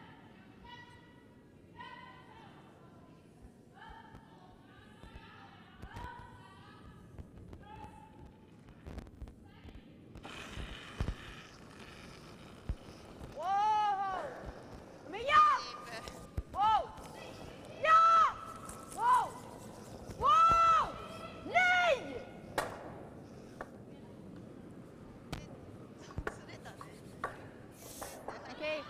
Wow! Men ja! Typ, Wow! Ja! Wow! Wow! Nej! så det där. Okej.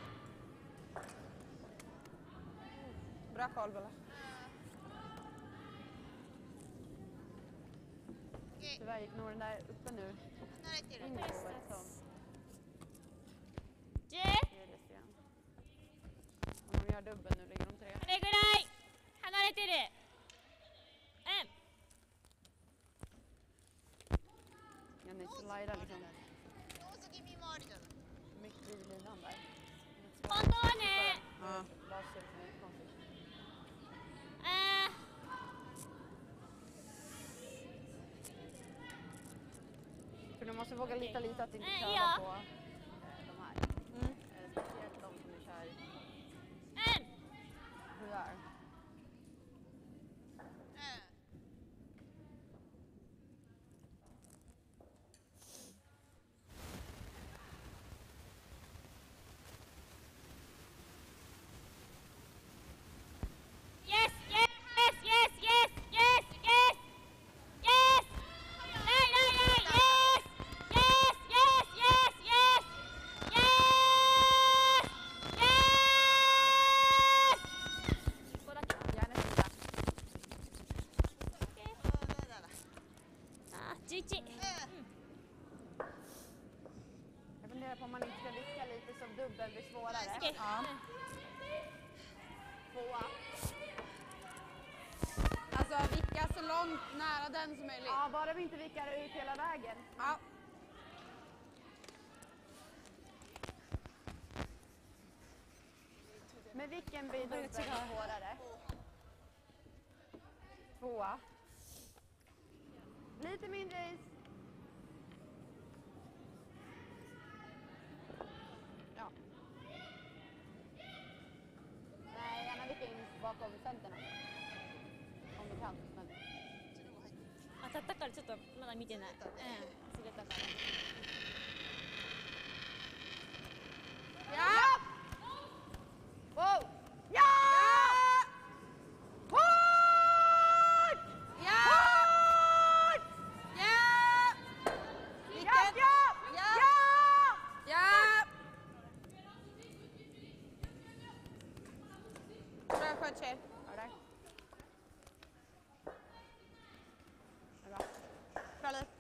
Bra koll Bella. Okej, Tyvärr gick nog den där uppe nu. när räcker In det? på ett sånt. J. Det är det sen. Om de gör dubbel nu ligger de tre. これぐらい離れてる。うん。 Jenny slidar liksom ノーズ気味もありじゃない。 mycket vid linan där. 本当はね。 Ja. Bara ser det konstigt. あ För du måste våga lita lite att inte Eh, köra ja. på eh, de här. Mm. Eh, Speciellt de som du kör ーうん。 sjuar. うん。 Yes, yes, yes, yes, yes, yes, yes, yes. Nej, nej, nej, yes, yes, yes, yes, yes, yes, yes. Båda kan. Gärna sida. Okej. そうだだだ。 Ah, じゅういち。 うん。 Jag funderar på om man inte ska vicka lite så dubbel blir svårare. Okej. Ja. Tvåa. Alltså vicka så långt nära den som möjligt. Ja, bara vi inte vickar ut hela vägen. Ja. Med vicken blir dubbel svårare. Tvåa. Lite mindre is. Ja. Nej, gärna vicka in bakom centerna. Om du kan. Men 当たったからちょっとまだ見てない。うん。忘れたから。 Ja! Wow! Ja! Hårt! Ja! Hårt! Ja! Ja, Vilket? ja! Ja! Ja! Ja! Bra coacher. ja, där. Det är bra. Bra Liv.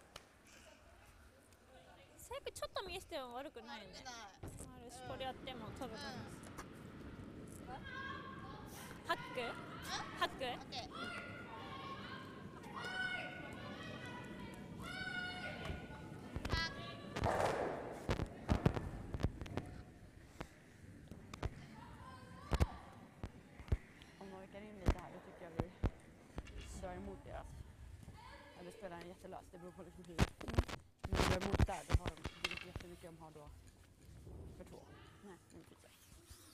最後ちょっと見せても悪くないよね。 悪くない。 あるしこれやっても多分。ハック？ハック？ オッケー。 Om de vickar in lite här, då tycker jag vi drar emot deras. Eller spelar en jättelös, det beror på liksom hur. När de drar emot där, då har de, det vet jättemycket de har då för två. Nej, nu fick jag.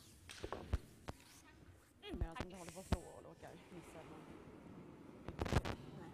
Medan som du håller på att slå och råkar missa. Men... Nej.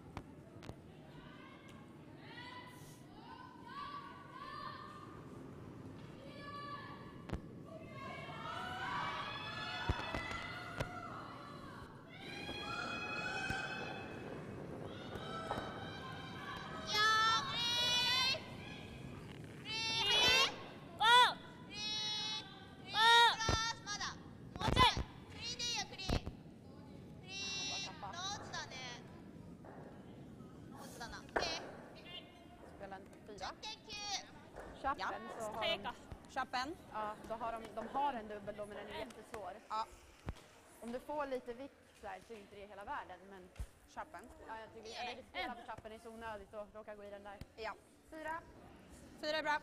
Chappen så har de, Chappen. ja, då har de, de har en dubbel då, men den är jättesvår. Ja. Om du får lite vikt så, här, så är inte det hela världen. Men Chappen. ja, jag tycker jag vill spela på chappen, är så onödigt att råka gå i den där. Ja. Fyra. Fyra är bra.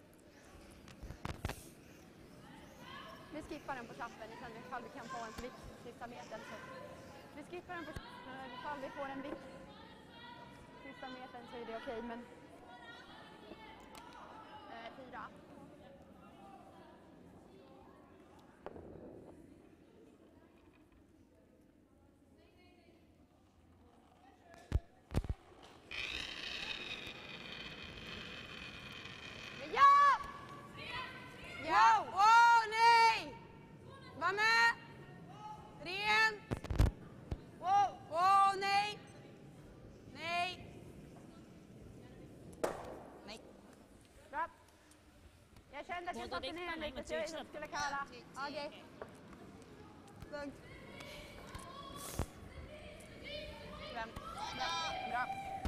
Vi skippar den på chappen ifall vi, ifall vi kan få en vikt sista metern. Så. Vi skippar den på chappen ifall vi får en vikt sista metern så är det okej. Men eh, fyra. Ja! Ja! Åh, nej! Var med! Rent! Wow! Åh, nej! Nej! Nej. Bra. Jag kände att jag satte ner den lite så jag skulle kalla. Okej. Lugnt. Bra. Bra.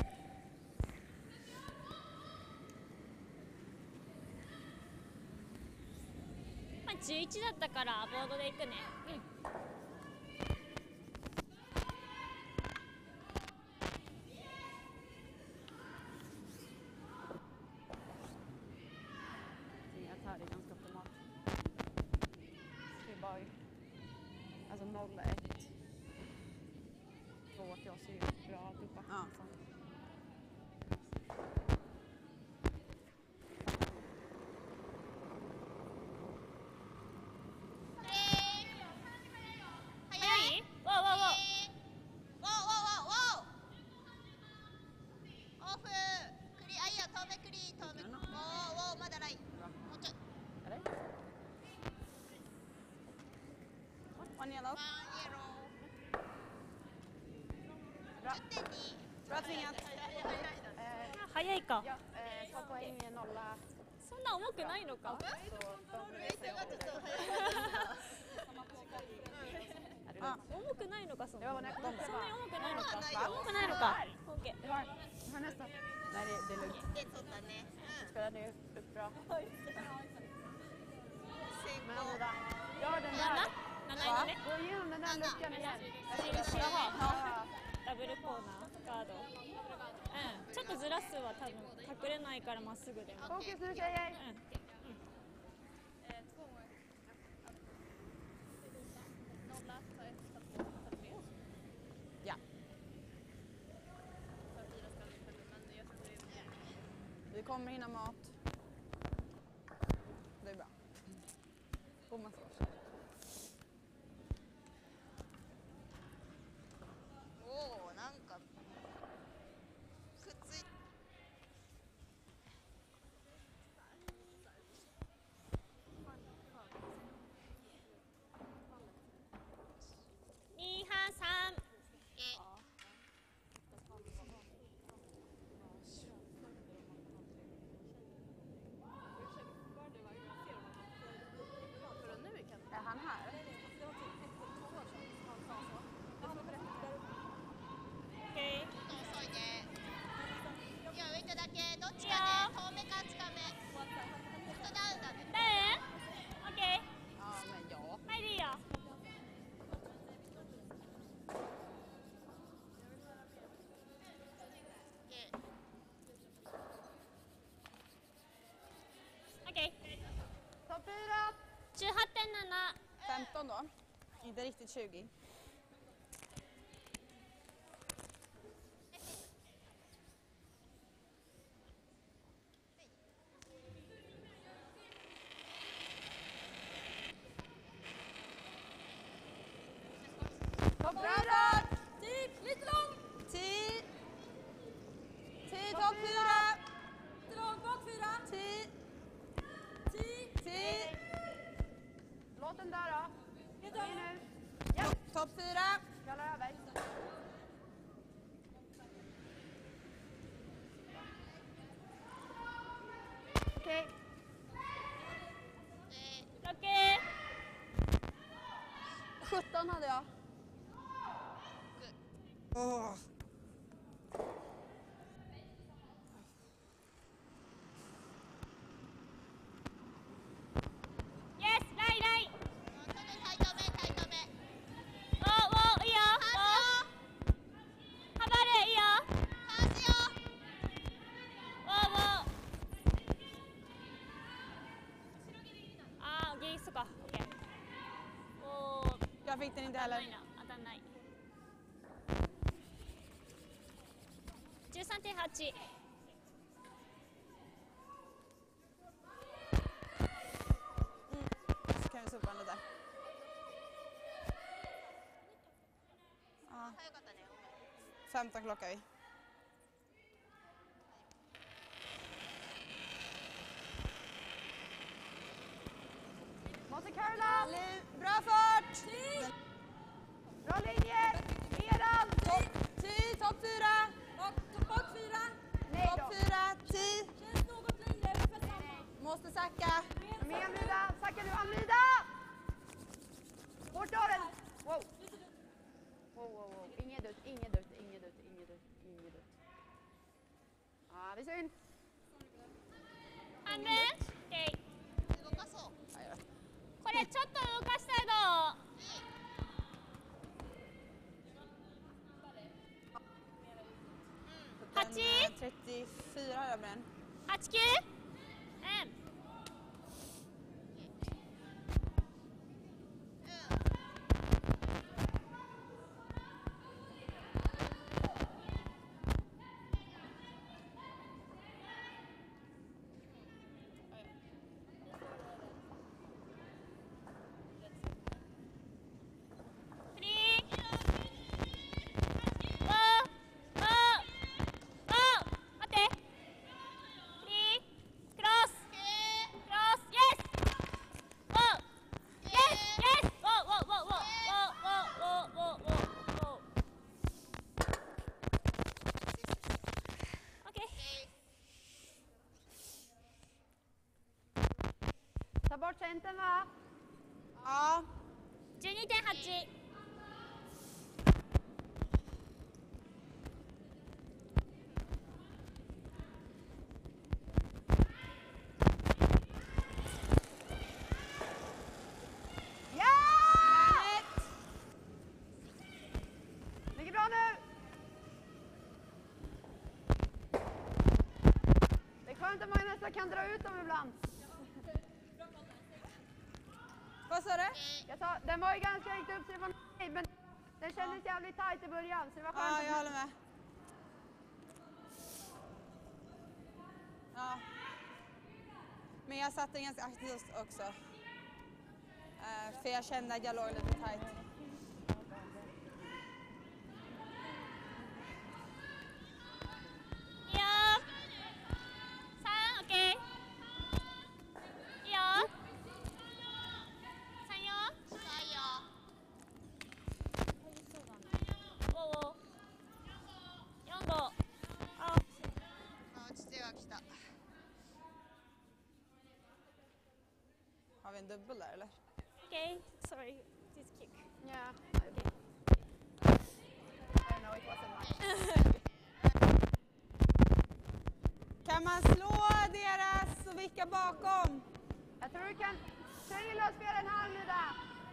じゅういちだったからボードで行くね。 Att här är ganska automatiskt. Det är bara alltså noll, ett, två till oss är ju bra alltihopa. Ja. One yellow. Bra. Bra tvingat. Eh, 早いか。 ja, eh, ta poäng med nolla. そんな重くないのか。 Så de Ah. 重くないのかそんな。 Ja, nej, そんなに kom 重くないのか。 Va? 重くないのか。オッケー。 Du har, du har nästan. Nej, det, det är lugnt. でそうだね。 Spela nu upp bra. 成 Men 功。 Oda, gör den なんだ där. 七色ね。 Gå igenom den där luckan igen. 印 Jaha. Ja. ダブルコーナーカード。うん。ちょっとずらすは多分隠れないからまっすぐでも。 Fokus nu tjejer. うん。 Nolla, ta ett, ta två, ta tre. Ja. Ta fyra ska vi följa, men jag tror det är... Vi kommer hinna mat. Det är bra. God massage. おお、なんかくっつい。 二半三。 Är han här? オッケー。 遅いね。いや、ウェイトだけ、どっちかね、遠めか近め。ホットダウンだね。 ダウン。オッケー。 Ja, men ja. はいでいいよ。 オッケー。 Topp fyra. 十八点七。 femton då. Inte riktigt tjugo. Kom nu. Ja, Topp fyra. skala över. Okej. Rocky! sjutton hade jag. Åh. Yes! ラインライン！ ちょっとタイトめタイトめおおいいよおハマるいいよかわすよおおあーゲイそっかオッケーおー Jag fick den inte 当たんな heller. いな当たんないじゅうさんてんはち Så kan vi sopa den lite. Ja, 早かったねごめん femton klockar vi. Måste curla. Bra fart! Bra linje. Nedan. Topp tio, topp fyra. Bak fyra. Nej då. Topp fyra, tio. Känns något längre, ungefär samma. Måste sacka. Kom igen Almida. Sacka nu Almida. Bort av den. Wow. Wow, wow, wow. Inget dutt, inget dutt, inget dutt, inget dutt, inget dutt. Ja, vi ser in. ハンドオッケー動かそうこれちょっと動かしたいの Den, Hachi. eh, trettiofyra hade jag med den. はちきゅううんフリーおーおーおー待ってフリークロスクロスイエスおーイエスイエスおーおーおーおーおーおーおーおーおーおーオッケー Ta bort centern va? Ja, じゅうにてんはち Ja! Ligger bra nu. Det är skönt att man nästan kan dra ut dem ibland. vad sa du? Jag sa, den var ju ganska högt upp så det var nej, men den kändes jävligt tajt i början så det var skönt. Ja, att- jag håller med. Ja. Men jag satte den ganska aktivt också. Eh, för jag kände att jag låg lite tajt. いいよさんオッケーいいよさんよさいよおおよんごああ落ちては来た Har vi en dubbel där eller? オッケー sorry this kick Yeah. okay I don't know, it wasn't much. Kan man slå deras och vicka bakom? Jag tror du kan trylla och spela en halvmida.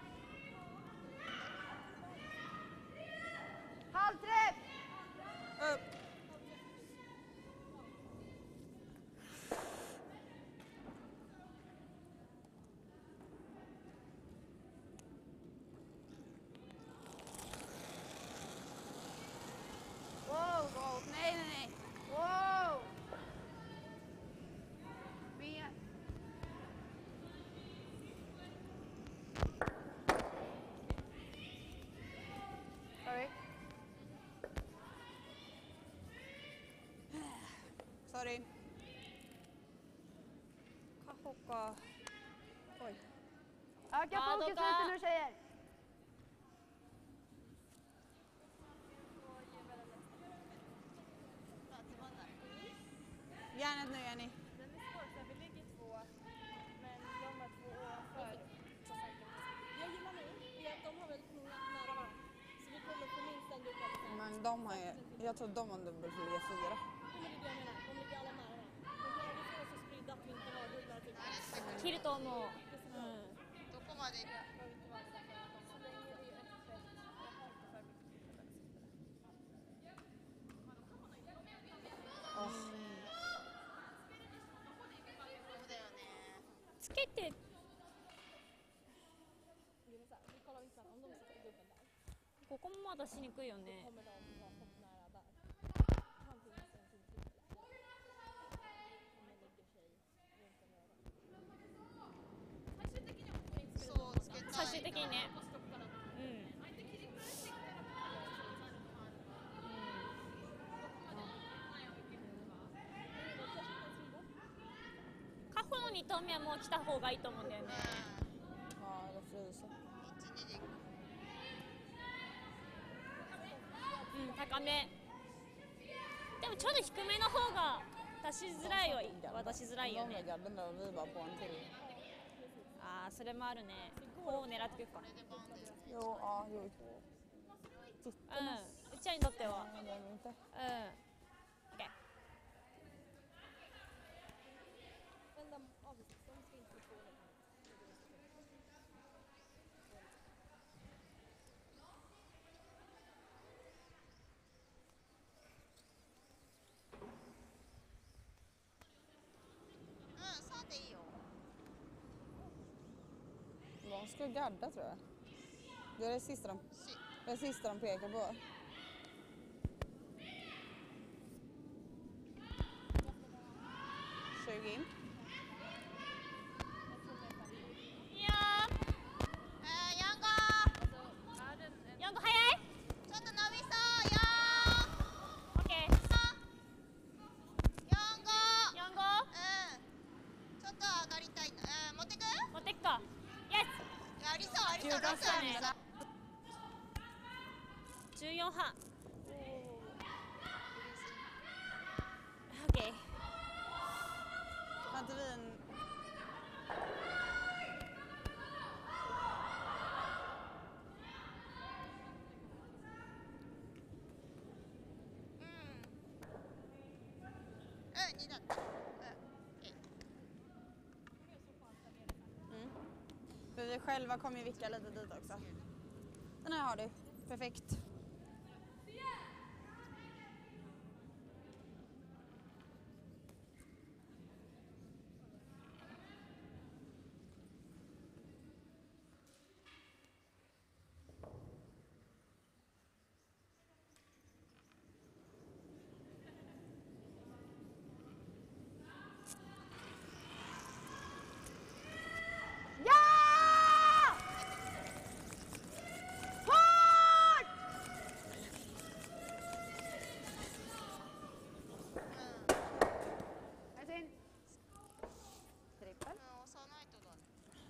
Halvträff! Upp. Wow, wow. Nej, nej, nej. Wow! Med. Sorry. Sorry. Kahoka. Oj. Öka Ja, då fokus kan- lite nu tjejer. Men de har ju, jag tror de har dubbel för G fyra. Men det är det jag menar. De ligger alla nära. Men kolla, vi får så spridda att vi inte har dubbla typ. 切ると思う。うん。 どこまで行く？ そうだよね。 つけて。ここもまだしにくいよね。 そうつけたい。 最終的にね。うん。カホのに投目はもう来た方がいいと思うんだよね。 Ja, eller frysa. 一二で行く。 うん、高め。でもちょっと低めの方が出しづらいよ。渡しづらいよ De ね med。gadden där och vi bara på en till. ああ、それもあるね。こう狙ってくるか。 Jo, ja, jo. うん、うちらにとっては。 Nej, det är de inte. うん。オッケー。 Men de avvisas, de ska inte få det. Mm, さんでいいよ。 De ska gadda tror jag. Det är det sista de, し。 det är det sista de pekar på. tjugo in. いいよえー、ヤンゴー。四個早い。 ー。ちょっと伸びそうよオッケー。 ー。ヤンゴー。 四個。 うん。ちょっと上がりたいな。うん、持ってく？ 持ってくか。イエありそうありそう。 中間ロスありそう。 ス。十四半。オッケー。 Har inte vi en... Mm. うん、にだった。うん。okej. Mm. För vi själva kommer ju vicka lite dit också. Den här har du. Perfekt. Trippel. うん、押さないとだね。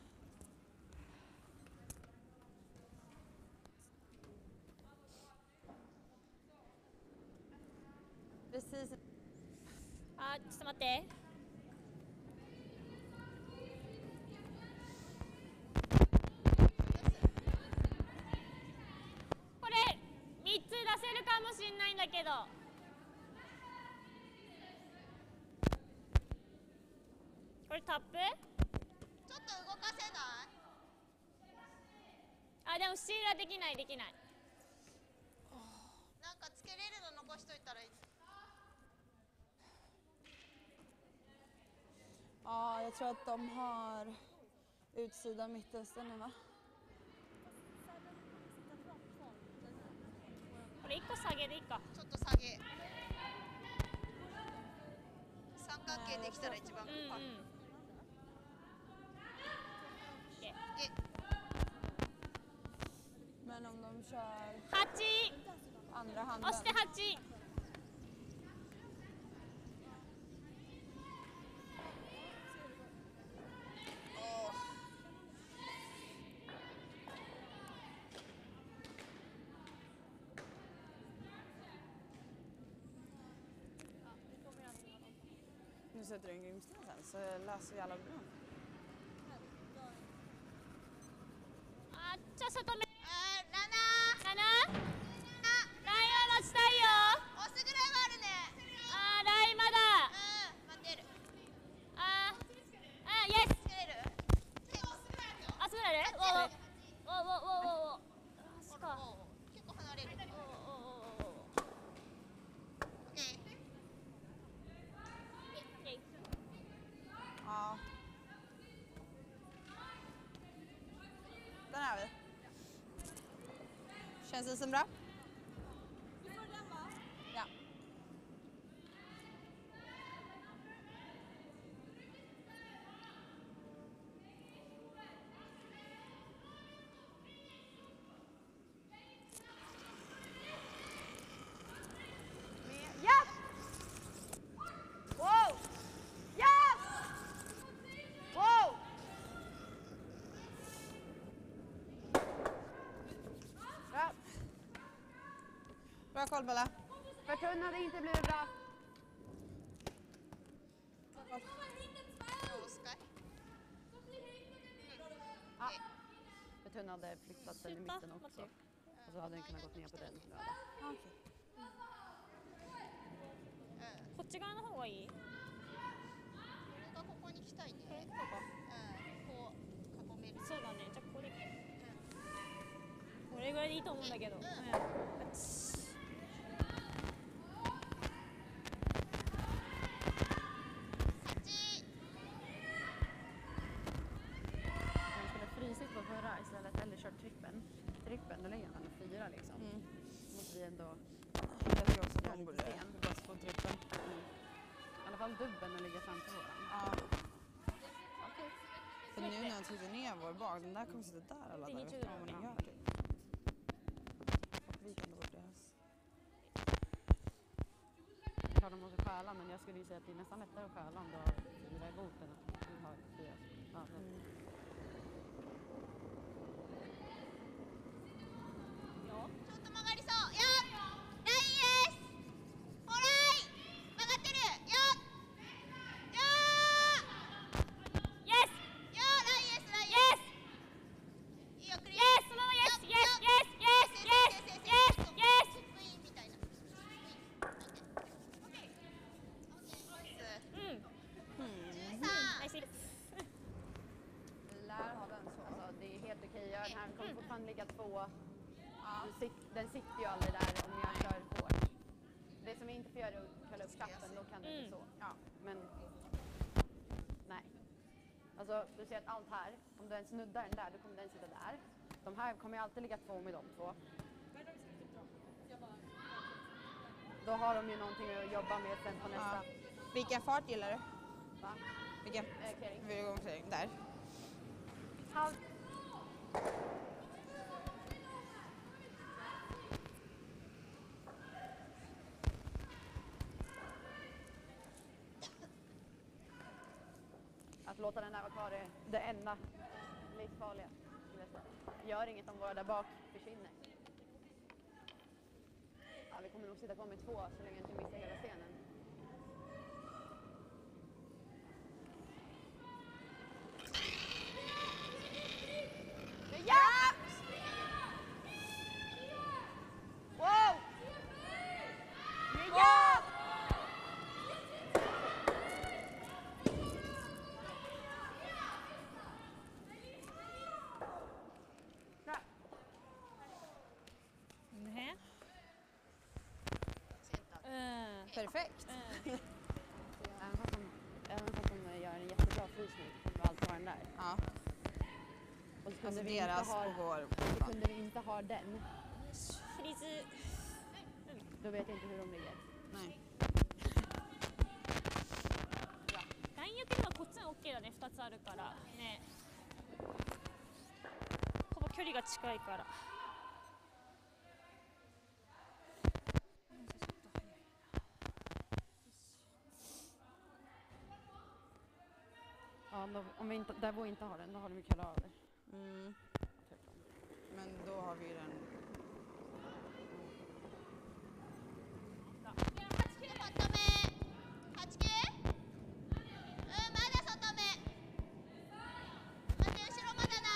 Precis. あ、ちょっと待って。これ三つ出せるかもしれないんだけど。これタップ？ ちょっと動かせない？ あ、でもスチールはできないできない。 なんかつけれるの残しといたらいい。 Ja, jag tror att de har utsida mittensten nu va? これ一個下げでいいか。 ちょっと下げ。三角形できたら一番うんうん。 パッ。 で、 で、 Men om de kör 八。 andra 押 handen. して八。 Nu sätter du en Grimsten sen så löser vi alla problem. あ、ちょっと外目。 あー、ラナー。 かな。ライオンの下。 Känns isen bra? Ja. Ja! Wow! Ja! Wow! Bra. Bra koll, Bella. Förtunn hade inte blivit bra. Oskar. Ja. Förtunn hade flyttat den i mitten också. Och så hade den kunnat gått ner på den. Okej. こっち側の方がいい。 これがここに来たいね。 これそうか。 うん、こう囲める。 そうだね。じゃあここで。これぐらいでいいと思うんだけど。うん。 Man skulle frysit på förra istället eller kört trippen. Trippen, då lägger man en fyra liksom. Mm. Måste vi ändå Jag tycker också att göra de lite borde sten. bara få trippen. Mm. I alla fall dubben och ligga framför våran. Ja. Okej. För nu när jag tittar ner vår bak, den där kommer sitta där alla Det är dagar inte efter vad man bra. gör typ. Och vi kan bort deras. Det är klart de måste stjäla, men jag skulle ju säga att det är nästan lättare att stjäla om du har fyra i boten än att du har fyra. Ja, men. Mm. ちょっと曲がりそう。よっ。ラインエース。ホライ。曲がってる。よっ。よー。 イエス。 よー、ラインエース、ラインイエエース。 ス。 いいよ、クリイエス。そのままイエス。イエス。イエス。イエス。イエス。イエス。イエス。 チップインみたいな。チップイン。 うん。 じゅうさん。 ナイス。 Lär ha den så. Alltså, det är helt okej. Den här kommer fortfarande ligga två. Du sit- Den sitter ju aldrig där om jag kör hårt. Det som inte får göra är att kalla upp klappen, då kan det Mm. inte så. Ja, men nej. Alltså du ser att allt här, om du ens snuddar den där, då kommer den sitta där. De här kommer ju alltid ligga två med de två. Då har de ju någonting att jobba med sen på nästa. Ja. Vilken fart gillar du? Va? Vilken? Eh, Kering. Vi går omkring där. Halv. Att låta den där vara kvar är det enda livsfarliga. skulle jag säga. Gör inget om våra där bak försvinner. Ja, vi kommer nog sitta kvar med två så länge inte missar hela scenen. Ja! Wow! Ja! Bra. Nej. Eh, Perfekt. Mm. Även fast de, även fast de gör en jättebra frysning kommer allt vara den där. Ja. Och så kunde Alltså vi inte deras ha, och vår. så kunde vi inte ha den, フリーズ。 då vet jag inte hur de ligger. Nej. ラインよければこっちは OK だね。ふたつあるからね。ほぼ距離が近いから。 Ja, då, om vi inte, där vi inte har den, då har de ju kallat av det. Mm. Men då har vi den. はちきゅう外目。はちきゅう。うん、まだ外目。待って、後ろまだない。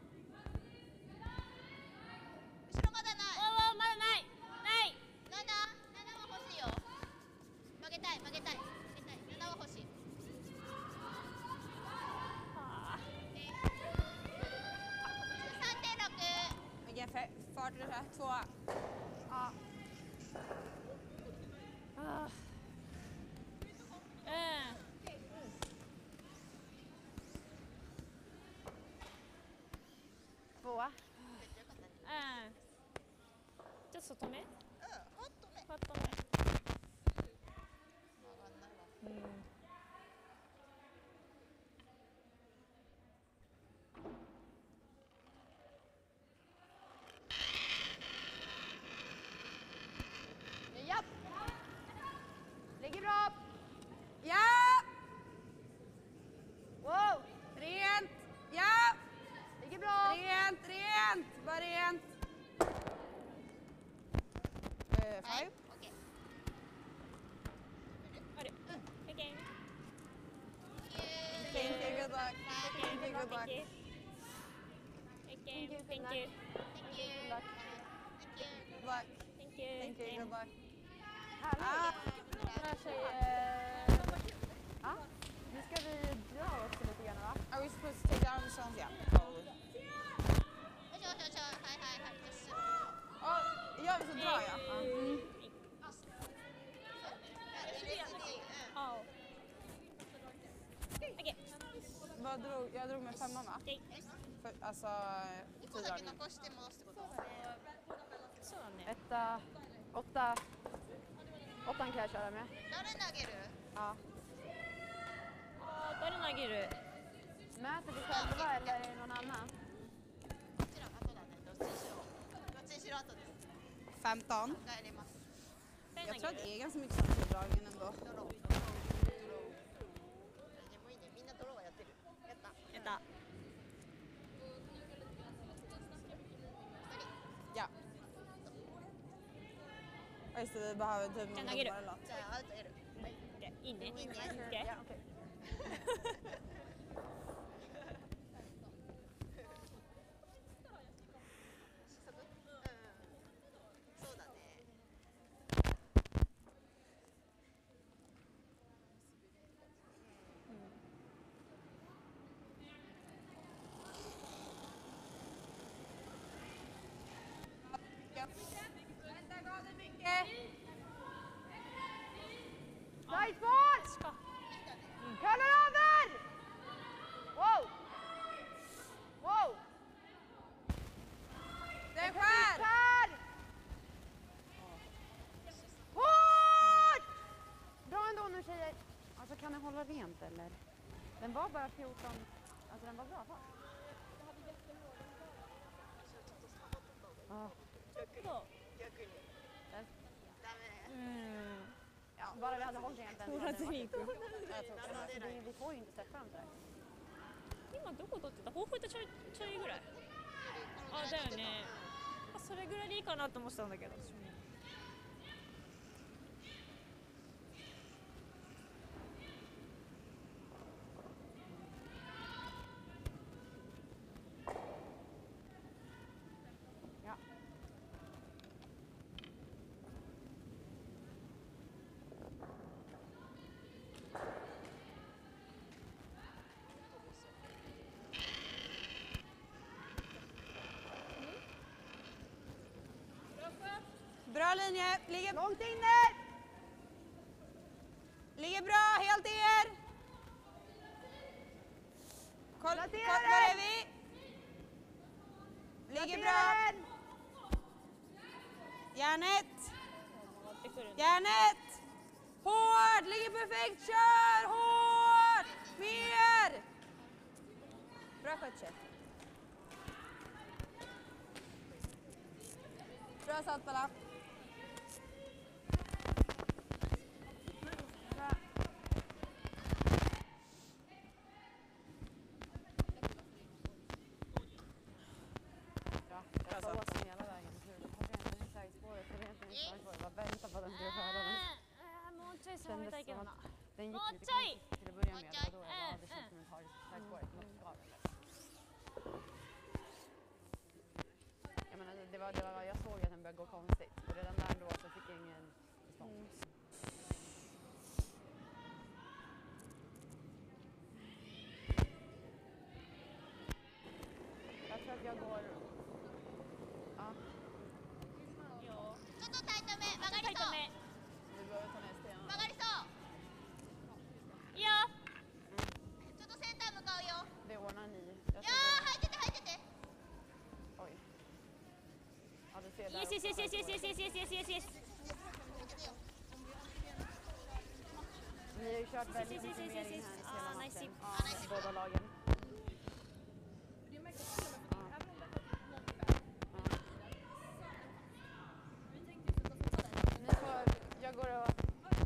後ろまだない。 おお、まだない。ない。 なな、ななは欲しいよ。曲げたい、曲げたい。曲げたい。ななは欲しい。 あさんてんろく。 Vilken fä- fart är det här? Två. Ja. あ。うん。 Tvåa. うん。 ちょっと外目？ うん、ほっと目。 外目。 わかんないわ。 うん。 Japp! Ligger bra! Ja! Wow! Rent! Ja! Ligger bra! Rent, rent! Bara rent. Eh, はい five. オッケー。 あれ。オッケー。 Thank you, good luck. Thank you, good luck. Thank you. Thank you. Thank you. Thank you. Good luck. Thank you. Thank you, good luck. Härligt! Ah, Några tjejer... Ja, nu ska vi dra också lite grann va? are we supposed to take down the songs? Yeah, probably. よしよしよし、はいはいはい。よし。 Oh, ja, vi ska dra ja. Ja. Mm. Ja. Okej. Vad drog, jag drog med femman va? Okej. För, alltså, 一個だけ tiodragning. 残して戻すってこと？ そうだね。 Etta, åtta... Åttan kan jag köra med. 誰投げる？ Ja. あー、誰投げる？ Mäter vi själva eller är det någon annan? どちら後だね。どっちにしろ。どっちにしろ後です。 femton. 帰ります。 誰 Jag 投 tror げ att る？ det är ganska mycket samtidragning ändå. ドロー。ドロー。ドロー。でもいいね。みんなドローはやってる。やった。 やった。 Ja. Ja, just det, vi behöver typ någon Jag lägger domare eller något. じゃあアウトやる。 いいね。 いいね。 Okej. Ja, okej. そうだね。 Nice ball! Curlar över! Wow! Wow! Den skär! Här! Hårt! Bra ändå nu tjejer. Alltså kan ni hålla rent eller? Den var bara fjorton, alltså den var bra fart. Ah. うん。 Ja, bara vi hade hållit rent den. 取らずに行く。 Alltså, det, vi får ju inte släppa dem sådär. 今どこ取ってた？抱負ってちょいちょいぐらい。あ、だよね。あ、それぐらいでいいかなと思ってたんだけど。私も Ja. Bra linje, ligger, Långt inne! ligger bra, helt i er! Kolla, kolla, Platera var är den! vi? Ligger Placera bra, den! järnet, 回ってくるね。 järnet! Hårt, ligger perfekt, kör hårt! Mer! Bra skött tjej. Bra Saltballa. Ja, jag såg åt den hela vägen. Jag hade egentligen inte vägspåret, jag hade egentligen inte vägspåret. Jag bara väntade på att den skulle skära den. あーもうちょい触りたいけどな。 Den gick Åh, lite tjej! konstigt till att börja med. Det var då jag Mm, hade köpt som ett vägspåret. Något gav eller. Jag menar, det var, det var, jag såg att den började gå konstigt. Och redan där då så fick jag ingen respons. Jag tror att jag går... Ja, いいよ。 ちょっとタイトめ。曲がタりそう。 イトめ。 vi behöver ta med stenarna. 曲がりそう。 いいよ。 ちょっとセンター向かうよ。 Det ordnar ni. Jag いやー、 ska gå... 入ってて入ってて。 Oj. Ja, du ser där Yes, yes, yes, yes, yes, yes, yes, yes, yes, yes, yes. Vi har ju kört väldigt yes, yes, mycket yes, mer in yes, här yes. i hela Ah, nice matchen. tip. Ja, båda lagen. Det märks också för även om det har varit många Ja. vi tänkte ju sätta fota där. Ni får, jag går och...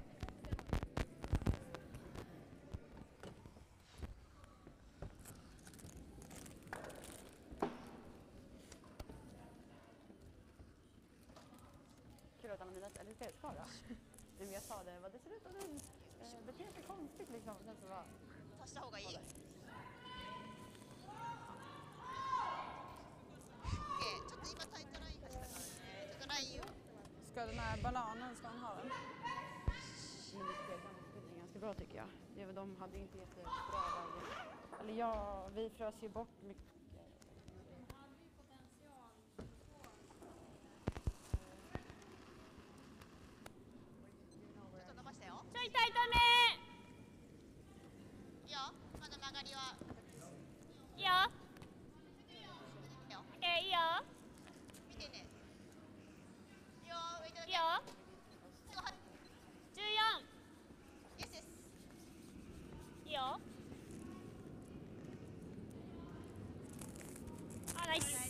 Kul att Anna-Mina, eller ska jag svara? Men jag sa det, vad det ser ut att du eh, beter sig konstigt liksom. Sen så var... 足した方がいい OK ちょっと今タイトライン走ったからねちょっとラインを Ska den här bananen, ska han ha den? Men det spelade ganska bra tycker jag. Det, var- de hade inte jättebra lägen. Eller ja, vi frös ju bort mycket. ちょっと伸ばしたよちょいタイトいいよまだ曲がりはめいいよいいよ OK いいよ見てねいいよウェイトだけいいよすぐはじゅうよんイエスですいいよあナイス